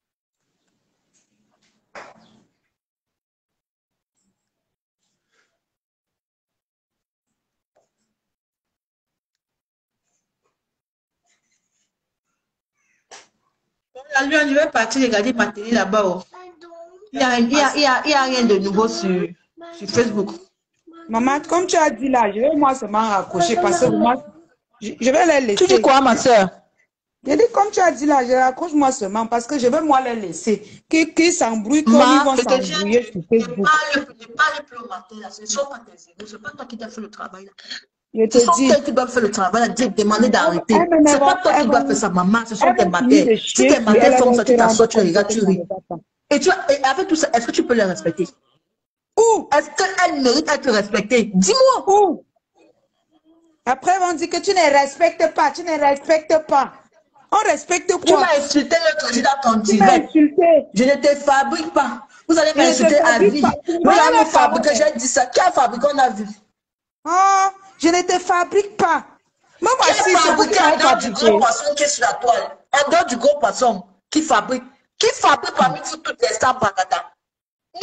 La lionne, je vais partir regarder ma télé là-bas. Oh. Il n'y a, il y a, il y a, il y a rien de nouveau sur, sur Facebook. Maman, comme tu as dit là, je vais moi seulement raccrocher parce que moi, je, je vais les laisser. Tu dis quoi, ma soeur? Je dis comme tu as dit là, je raccroche moi seulement parce que je vais moi les laisser. Qu'ils qu s'embrouillent comme ils vont s'embrouiller sur Facebook. Ne parle plus au matin là, ce ne sont pas tes émotions, ce n'est pas toi qui dois faire le travail là. Je te ce sont dis. eux qui doivent faire le travail, dire, demander d'arrêter. Ce n'est pas toi qui dois faire ça, maman, ce sont tes matins. Si tes matins font ça, tu t'assois, tu regardes, tu ris. Et, tu, et avec tout ça, est-ce que tu peux les respecter? Ou est-ce qu'elles méritent d'être respectées? Dis-moi. Où? Après, on dit que tu ne respectes pas, tu ne respectes pas. On respecte quoi? Tu m'as insulté l'autre jour dans ton direct. Je ne te fabrique pas. Vous allez m'insulter à vie. Vous allez me fabriquer, j'ai dit ça. Qui a fabriqué, on a vu? Oh, je ne te fabrique pas. Moi, moi, qui a fabriqué en dehors du gros poisson qui est sur la toile? En dehors du gros poisson qui fabrique? Qui fabrique parmi toutes les stars Bagada?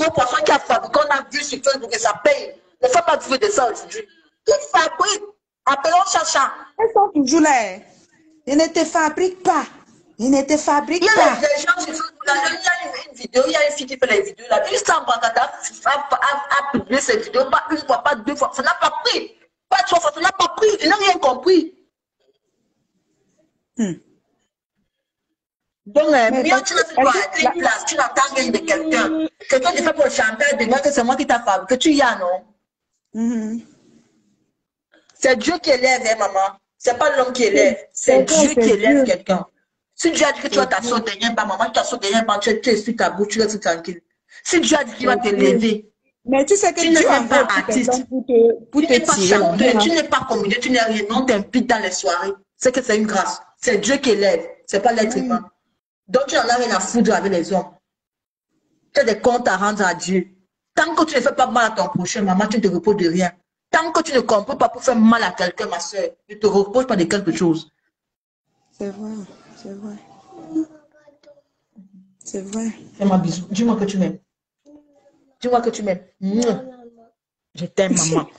gros poisson qui a fabriqué, on a vu sur Facebook que ça paye. Ne faut pas vivre de ça aujourd'hui. Ils fabriquent. Appelons Chacha. Elles sont toujours là. Ils ne te fabriquent pas. Ils ne te fabriquent pas. Il y a pas. des gens sur Facebook. Il y a une vidéo, il y a une fille qui fait les vidéos là. Une star Bagdad a publié cette vidéo, pas une fois, pas deux fois. Ça n'a pas pris. Pas trois fois, ça n'a pas pris. Ils n'ont rien compris. Hmm. Donc, euh, bien, tu n'as une place, tu n'entends rien de quelqu'un. Quelqu'un te fait pour chanter, demande que c'est moi qui t'a fabriqué, que tu y as, non? Mm-hmm. C'est Dieu qui élève, hein, maman. C'est pas l'homme qui élève. C'est Dieu qui élève quelqu'un. Si Dieu a dit que tu vas t'asseoir derrière, bah, maman, tu t'assois derrière, bah, tu es sur ta bouche, tu restes tranquille. Si Dieu a dit qu'il va t'élever, mais tu sais que tu n'es pas artiste, pour te, pour tu n'es pas chanteur, tu n'es pas comédien, tu n'es rien, non, t'invites dans les soirées. C'est que c'est une grâce. C'est Dieu qui élève, c'est pas l'être humain. Mm. Donc tu n'en as rien à foutre avec les hommes. Tu as des comptes à rendre à Dieu. Tant que tu ne fais pas mal à ton prochain, maman, tu ne te reposes de rien. Tant que tu ne comprends pas pour faire mal à quelqu'un, ma soeur, ne te repose pas de quelque chose. C'est vrai, c'est vrai. C'est vrai. Fais-moi bisou. Dis-moi que tu m'aimes. Dis-moi que tu m'aimes. Je t'aime, maman.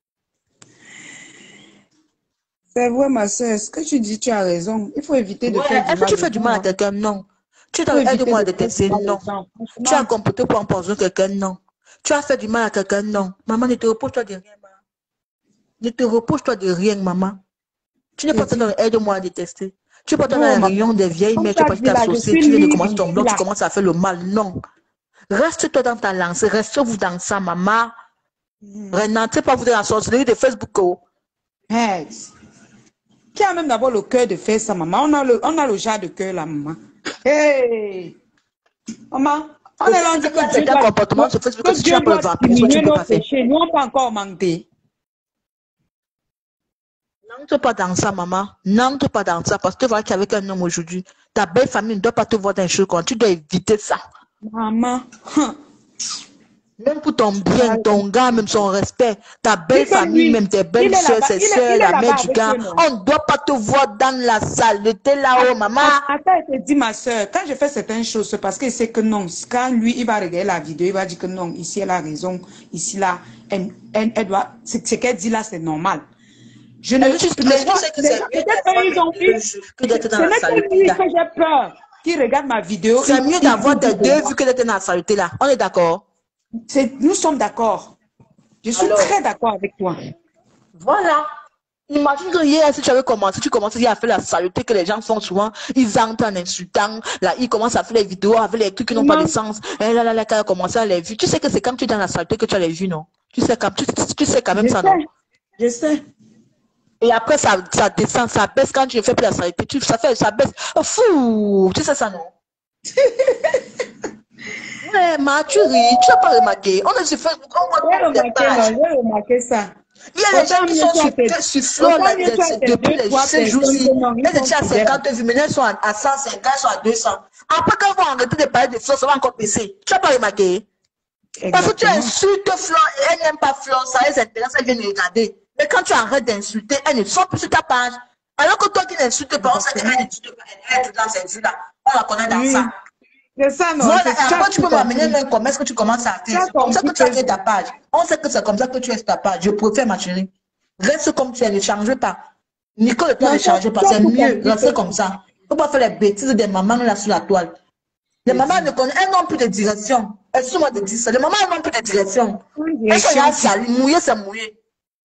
C'est vrai, ma soeur. Ce que tu dis, tu as raison. Il faut éviter de ouais, faire du mal. Est-ce que tu fais du mal à quelqu'un? Non. Tu dois aider-moi à détester? Non. Tu as comporté pour empoisonner quelqu'un? Non. Tu as fait du mal à quelqu'un? Non. Maman, ne te repose-toi de rien, maman. Ne te repose-toi de rien, maman. Tu n'es pas en train d'aider-moi à détester. Tu n'es pas dans la réunion des vieilles mères, tu n'es pas t'associer, tu viens de commencer ton blog, tu commences à faire le mal. Non. Reste-toi dans ta lancée, restez-vous dans ça, maman. Rentrez pas vous dans la sorcellerie de Facebook. Oh. Hey. Qui a même d'abord le cœur de faire ça, maman? On a le, on a le genre de cœur là, maman. Hey! Maman, on est là, on dit que Dieu doit, comportement sur Facebook, que Dieu doit diminuer nos péchés. Nous, on peut encore mentir. N'entre pas dans ça, maman. N'entre pas dans ça. Parce que tu vois qu'avec un homme aujourd'hui, ta belle famille ne doit pas te voir dans les choses quand tu dois éviter ça. Maman. Même pour ton bien, ton gars, même son respect, ta belle famille, lui, même tes belles soeurs, ses soeurs, la mère du gars, on ne doit pas te voir dans la salle. T'es là-haut, maman. Attends, je te dis, ma soeur, quand je fais certaines choses, c'est parce qu'il sait que non. Quand lui, il va regarder la vidéo, il va dire que non, ici, elle a raison. Ici, là, elle, elle, elle doit. Ce qu'elle dit là, c'est normal. Je ne sais que c'est que d'être dans la salle. C'est que j'ai peur qu'il regarde ma vidéo. C'est mieux d'avoir tes deux vues que d'être dans la saluté là. On est d'accord? Nous sommes d'accord. Je suis Alors, très d'accord avec toi. Voilà. Imagine que hier, si tu avais commencé, tu commençais à faire la saluté que les gens font souvent. Ils entrent en insultant. Là, ils commencent à faire les vidéos avec les trucs qui n'ont pas de sens. Et là, là, là, quand ils commencent à les vues. Tu sais que c'est quand tu es dans la saluté que tu as les vues, non? Tu sais quand, tu, tu sais quand même je ça, sais. non? Je sais. Et après, ça, ça descend, ça baisse quand tu fais plus la saluté. Tu, ça fait, ça baisse. Oh, fou! Tu sais ça, non? Ouais, ma, tu ris, tu n'as pas remarqué. On est sur Facebook, on voit des pages. J'ai remarqué ça. Il y a des gens qui sont sur, sur Flow depuis les six jours-ci. Elles étaient à cinquante vues, maintenant elles sont à cent cinquante, elles sont à deux cents. Après, quand on va arrêter de parler de Flow, ça va encore baisser. Tu n'as pas remarqué? Exactement. Parce que tu insultes Flow et elle n'aime pas Flow, ça les intéresse, elles viennent regarder. Mais quand tu arrêtes d'insulter, elles ne sont plus sur ta page. Alors que toi qui n'insultes pas, on sait qu'elle n'insulte pas, elle est dans cette vue-là. On la connaît dans ça. C'est ça, non? Voilà, après tu peux m'amener même comment est-ce que tu commences à faire. C'est comme ça que tu as créé ta page. On sait que c'est comme ça que tu es sur ta page. Je préfère, ma chérie. Reste comme tu es, ne change pas. Nicole, toi, ne change pas. C'est mieux, reste comme ça. Il ne faut pas faire les bêtises des mamans là sur la toile. Les mamans ne connaissent, elles n'ont plus de direction. Elles sont moi de dire ça. Les mamans n'ont plus de direction. Elles sont là salies. Mouillé, c'est mouillé.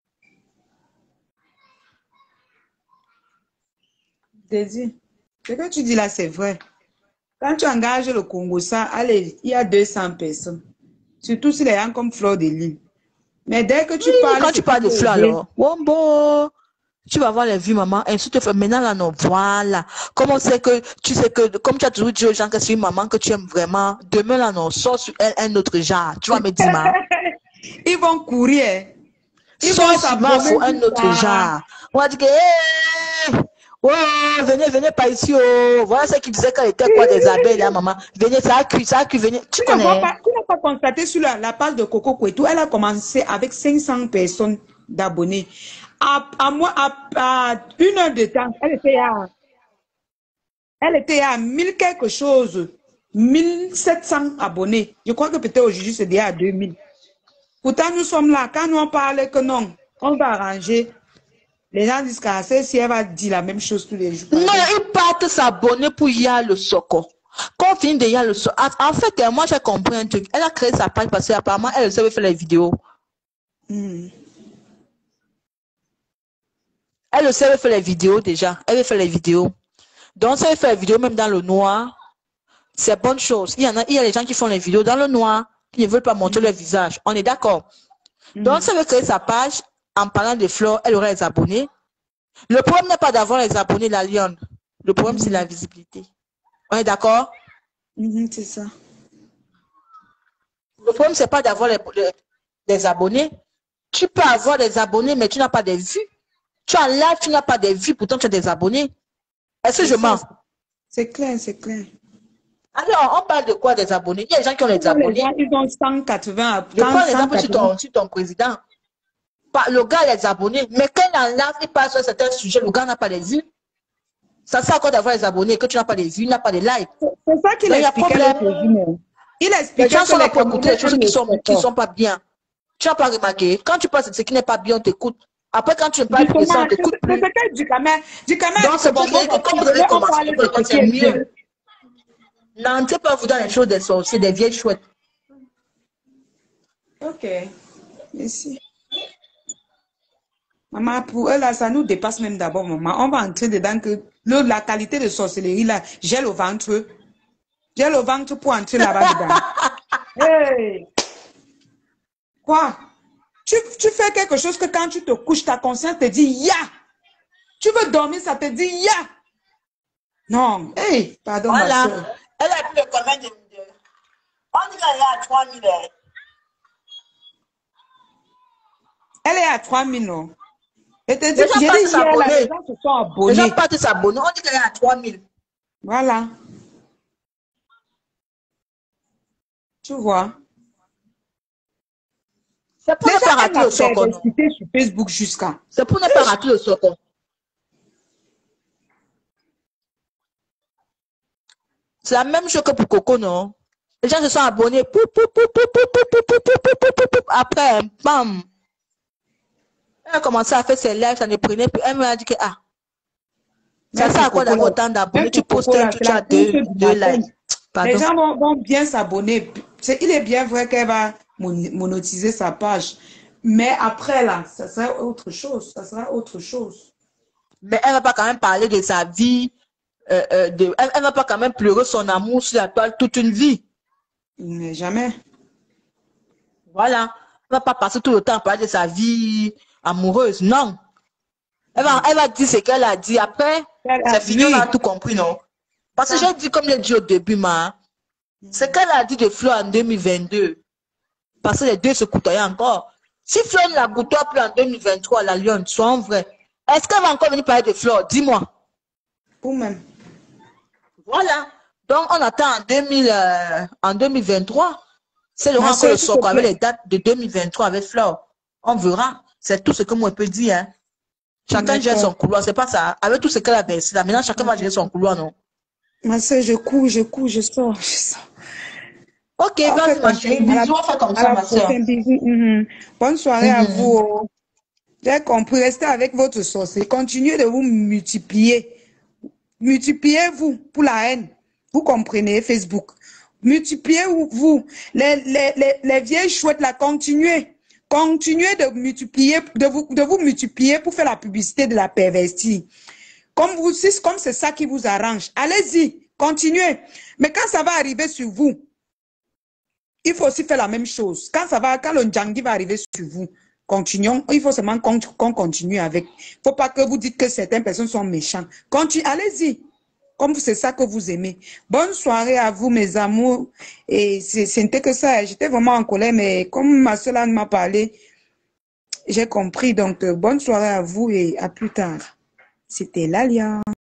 Dédi, ce que tu dis là, c'est vrai. Quand tu engages le Congo, ça, allez, il y a deux cents personnes. Surtout si les gens comme Fleur de Lille. Mais dès que tu oui, parles... Quand tu parles de Fleur, alors, Wombo, tu vas voir les vues, maman. Ensuite, maintenant, là, non, voilà. Comment c'est que, tu sais que, comme tu as toujours dit aux gens que c'est une maman que tu aimes vraiment, demain, là, non, sors sur un, un autre genre. Tu vas me dire, ma. Ils vont courir. Ils sors sur ma, faut un autre genre. On va dire que, hey! Oh, venez, venez pas ici, oh. Voilà ce qui disait qu'elle était quoi des abeilles, là, maman. Venez, ça a cuit, ça a cuit, venez. Tu, tu connais? Pas, tu n'as pas constaté sur la, la page de Coco Kouetou, elle a commencé avec cinq cents personnes d'abonnés. À, à, moi, à, à une heure de temps, elle était à, elle était à mille quelque chose mille sept cents abonnés. Je crois que peut-être aujourd'hui, c'est déjà à deux mille. Pourtant, nous sommes là. Quand nous on parle que non, on va arranger. Les gens disent qu'à si elle va dire la même chose tous les jours. Non, ils partent s'abonner pour y aller le Soko. Quand on finit de y aller le Soko. En fait, moi, j'ai compris un truc. Elle a créé sa page parce qu'apparemment, elle savait faire les vidéos. Mm. Elle savait faire les vidéos déjà. Elle veut faire les vidéos. Donc, ça veut faire les vidéos même dans le noir. C'est bonne chose. Il y en a, il y a des gens qui font les vidéos dans le noir, qui ne veulent pas montrer mm. leur visage. On est d'accord. Mm. Donc, ça veut créer sa page. En parlant de Flore, elle aurait les abonnés. Le problème n'est pas d'avoir les abonnés, la lionne. Le problème, mm. c'est la visibilité. On est d'accord? Mm, c'est ça. Le problème, c'est pas d'avoir les, les, les abonnés. Tu peux avoir des abonnés, mais tu n'as pas de vues. Tu as live, tu n'as pas de vues, pourtant tu as des abonnés. Est-ce que je mens? C'est clair, c'est clair. Alors, on parle de quoi des abonnés? Il y a des gens qui ont les abonnés. Les gens, ils ont cent quatre-vingts. Je prends l'exemple sur ton, sur ton président. Le gars a les abonnés, mais quand il en live, il parle sur certains sujets, le gars n'a pas les vues. Ça sert à quoi d'avoir les abonnés que tu n'as pas les vues, tu n'as pas les likes? C'est ça qu'il expliquait l'autre jour. Il expliquait les gens sont là pour écouter les choses qui sont, qui sont pas bien. Tu n'as pas remarqué? Quand tu passes ce qui n'est pas bien, on t'écoute. Après, quand tu ne parles plus de ça, on t'écoute plus. C'est ce du camer. Du camer. Donc, c'est pour ça que quand vous avez commencé, c'est mieux. N'entrez pas vous dans les choses des sorciers, des vieilles chouettes. Ok. Merci. Maman, pour eux, là, ça nous dépasse même d'abord, maman. On va entrer dedans que le, la qualité de sorcellerie, là, j'ai le ventre. J'ai le ventre pour entrer là-bas dedans. Hey! Quoi? Tu, tu fais quelque chose que quand tu te couches, ta conscience te dit ya. Tu veux dormir, ça te dit ya. Non. Hey, pardon, voilà. Ma soeur. Elle a plus le combien de... On dit qu'elle est à trois mille. Elle est à trois mille, non? Et te dis, les gens j'ai partent dit hier, là, les gens se sont abonnés. Les gens partent s'abonner. On dit qu'elle est à trois mille. Voilà. Tu vois? C'est pour ne pas rater le Soko. Sur Facebook jusqu'à. C'est pour ne pas rater le Soko. C'est la même chose que pour Coco, non? Les gens se sont abonnés. Pou, pou, pou, pou, pou, pou, pou, pou, pou, pou, pou, pou. Après, bam. Elle a commencé à faire ses lives, ça ne prenait plus. Elle m'a dit que, ah, ça sert à quoi d'avoir autant d'abonnés? Tu postes un, tu as deux, deux likes. Pardon. Les gens vont, vont bien s'abonner. Il est bien vrai qu'elle va monétiser sa page. Mais après, là, ça sera autre chose. Ça sera autre chose. Mais elle ne va pas quand même parler de sa vie. Euh, euh, de, elle ne va pas quand même pleurer son amour sur la toile toute une vie. Mais jamais. Voilà. Elle ne va pas passer tout le temps à parler de sa vie amoureuse. Non. Elle va, elle va dire ce qu'elle a dit. Après, c'est fini, on a tout compris, non? Parce que j'ai dit, comme j'ai dit au début, ma, ce qu'elle a dit de Flore en deux mille vingt-deux, parce que les deux se côtoyaient encore. Si Flore ne la côtoie plus en deux mille vingt-trois, la lionne, soyons vrai, est-ce qu'elle va encore venir parler de Flore? Dis-moi. Pour même. Voilà. Donc, on attend en, deux mille, euh, en deux mille vingt-trois. C'est le rang que le Soko avec les dates de deux mille vingt-trois avec Flore. On verra. C'est tout ce que moi je peux dire. Hein. Chacun gère son couloir. C'est pas ça. Avec tout ce qu'elle a versé là, maintenant chacun va gérer son couloir, non? Ma soeur, je cours, je cours, je sors, je sors. Ok, vas-y, ma chérie. Bisous, on fait comme ça, ma soeur. Mm-hmm. Bonne soirée mm-hmm. à vous. J'ai compris. Restez avec votre sorcier. Continuez de vous multiplier. Multipliez-vous pour la haine. Vous comprenez, Facebook. Multipliez-vous. Les, les, les, les vieilles chouettes, là, continuez. Continuez de multiplier, de vous, de vous multiplier pour faire la publicité de la pervertie. Comme vous, comme c'est ça qui vous arrange. Allez-y, continuez. Mais quand ça va arriver sur vous, il faut aussi faire la même chose. Quand ça va, quand le Ndjangi va arriver sur vous, continuons. Il faut seulement qu'on qu'on continue avec. Il ne faut pas que vous dites que certaines personnes sont méchantes. Continue, allez-y. Comme c'est ça que vous aimez. Bonne soirée à vous, mes amours. Et c'était que ça. J'étais vraiment en colère, mais comme ma soeur m'a parlé, j'ai compris. Donc, bonne soirée à vous et à plus tard. C'était Lalia.